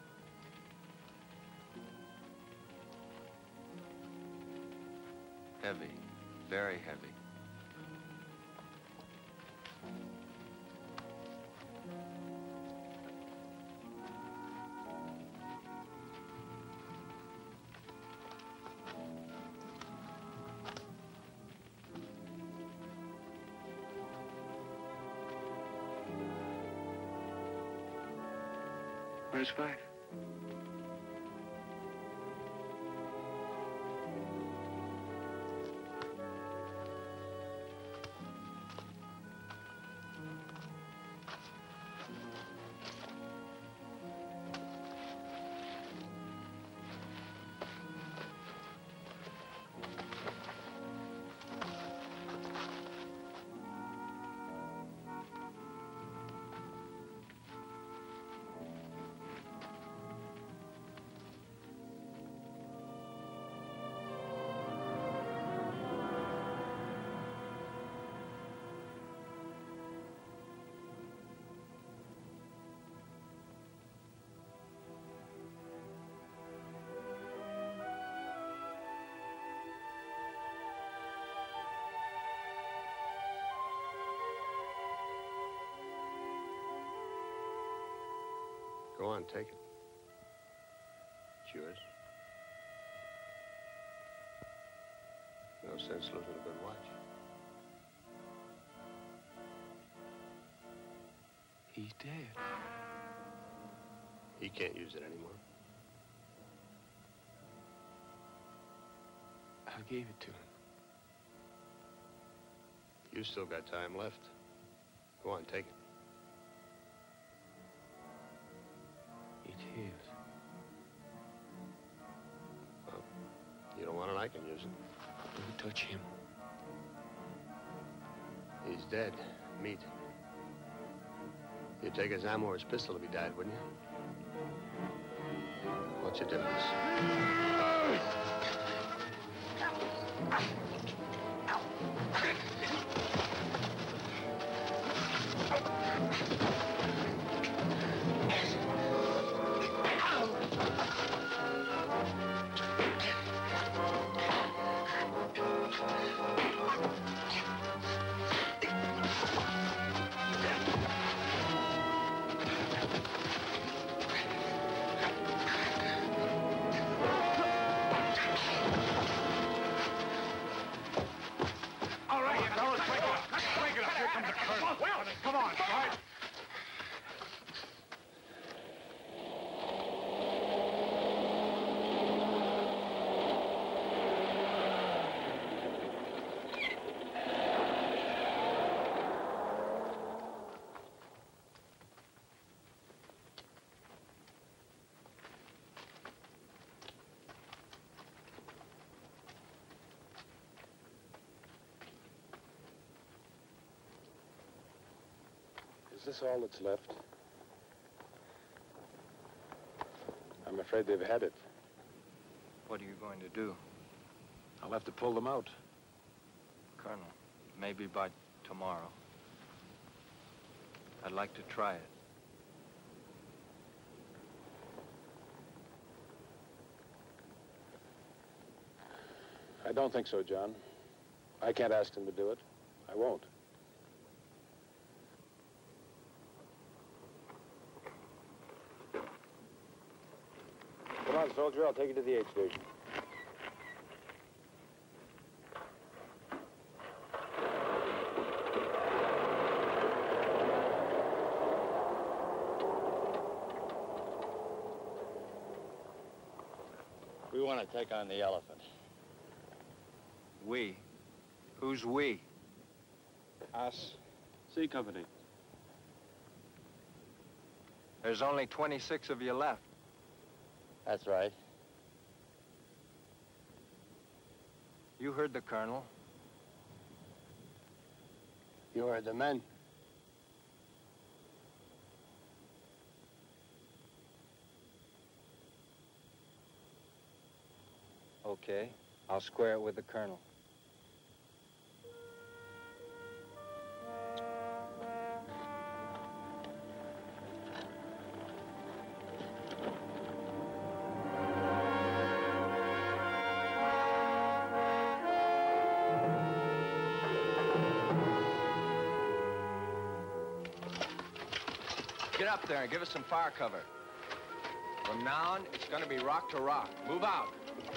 Heavy, very heavy. Where's Five? Go on, take it. It's yours. No sense losing a good watch. He's dead. He can't use it anymore. I gave it to him. You still got time left. Go on, take it. It's his. Well, you don't want it, I can use it. Don't touch him. He's dead. Meat. You'd take his ammo or his pistol if he died, wouldn't you? What's your difference? Come on, all right? Is this all that's left? I'm afraid they've had it. What are you going to do? I'll have to pull them out. Colonel, maybe by tomorrow. I'd like to try it. I don't think so, John. I can't ask them to do it. I won't. Come on, soldier. I'll take you to the aid station. We want to take on the elephant. We? Who's we? Us. C Company. There's only twenty-six of you left. That's right. You heard the colonel. You heard the men. Okay, I'll square it with the colonel. Get up there and give us some fire cover. From now on, it's gonna be rock to rock. Move out.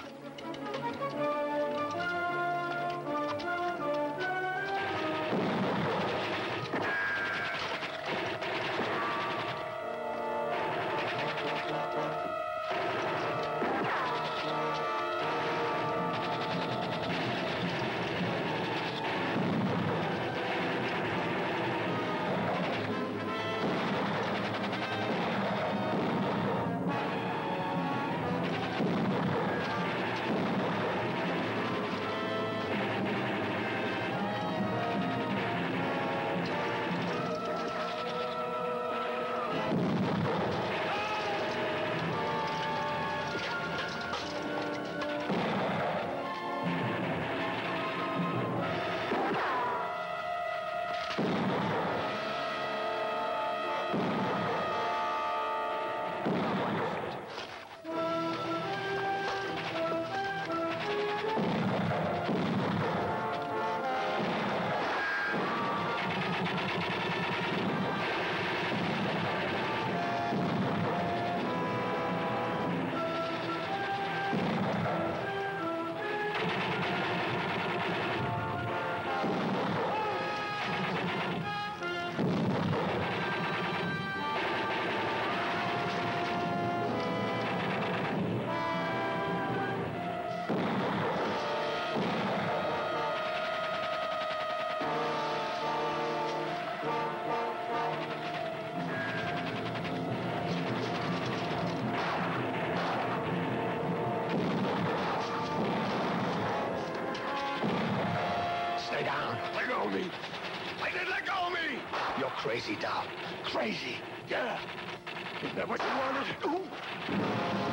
Stay down. Let go of me. I did let go of me. You're crazy, Doc. Crazy. Yeah. Is that what you wanted? Ooh.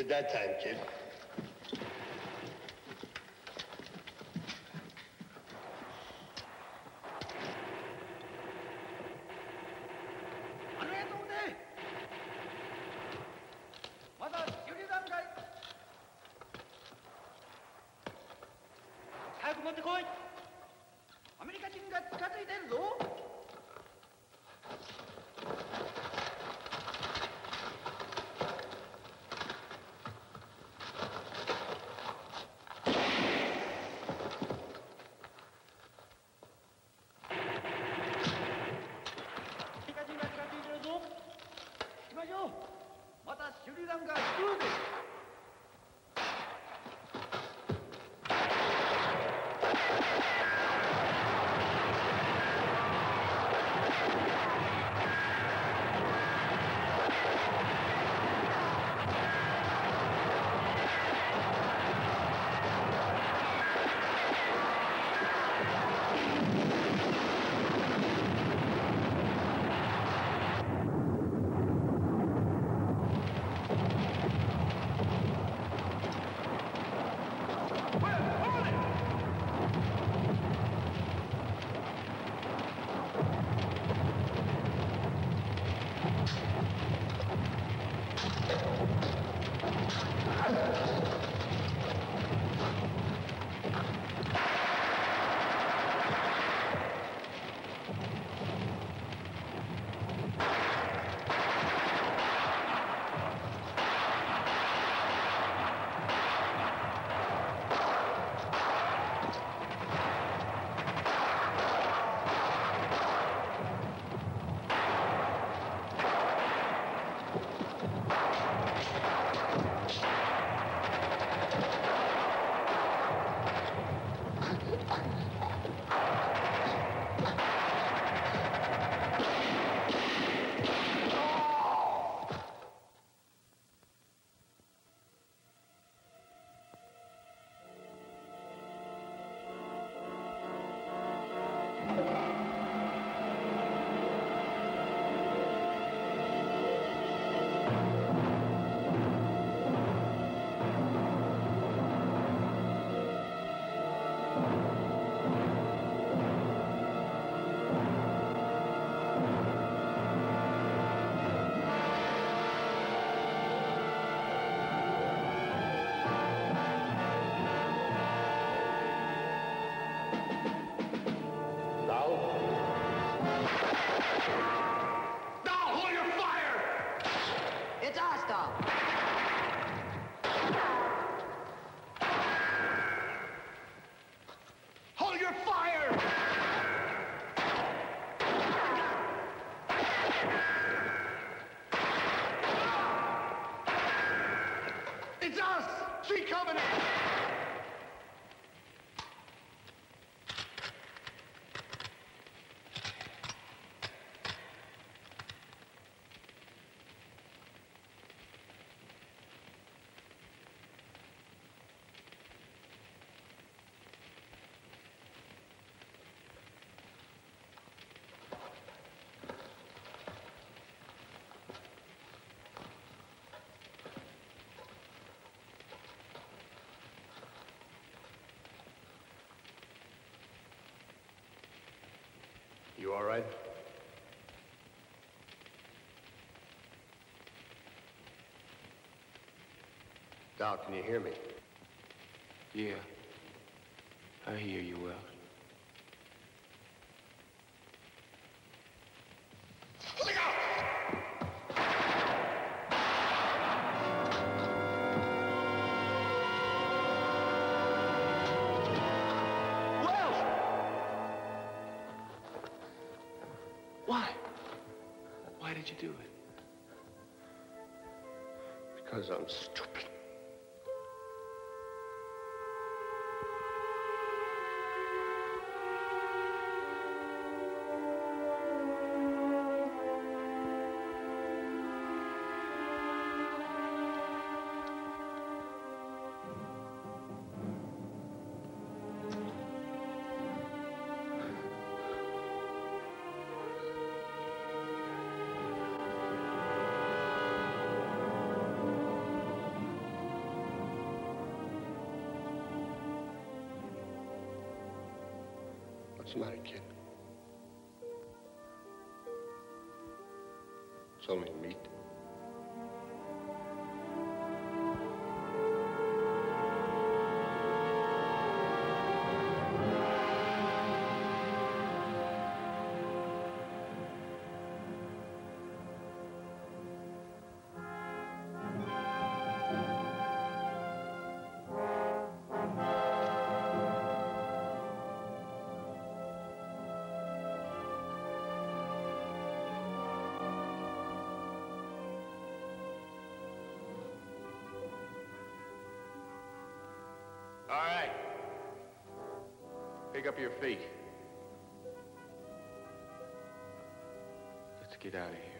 did that time, kid. It's us! See company! You all right? Doc, can you hear me? Yeah. I hear you well. Why? Why did you do it? Because I'm stupid. What's the matter, kid? It's only meat. All right. Pick up your feet. Let's get out of here.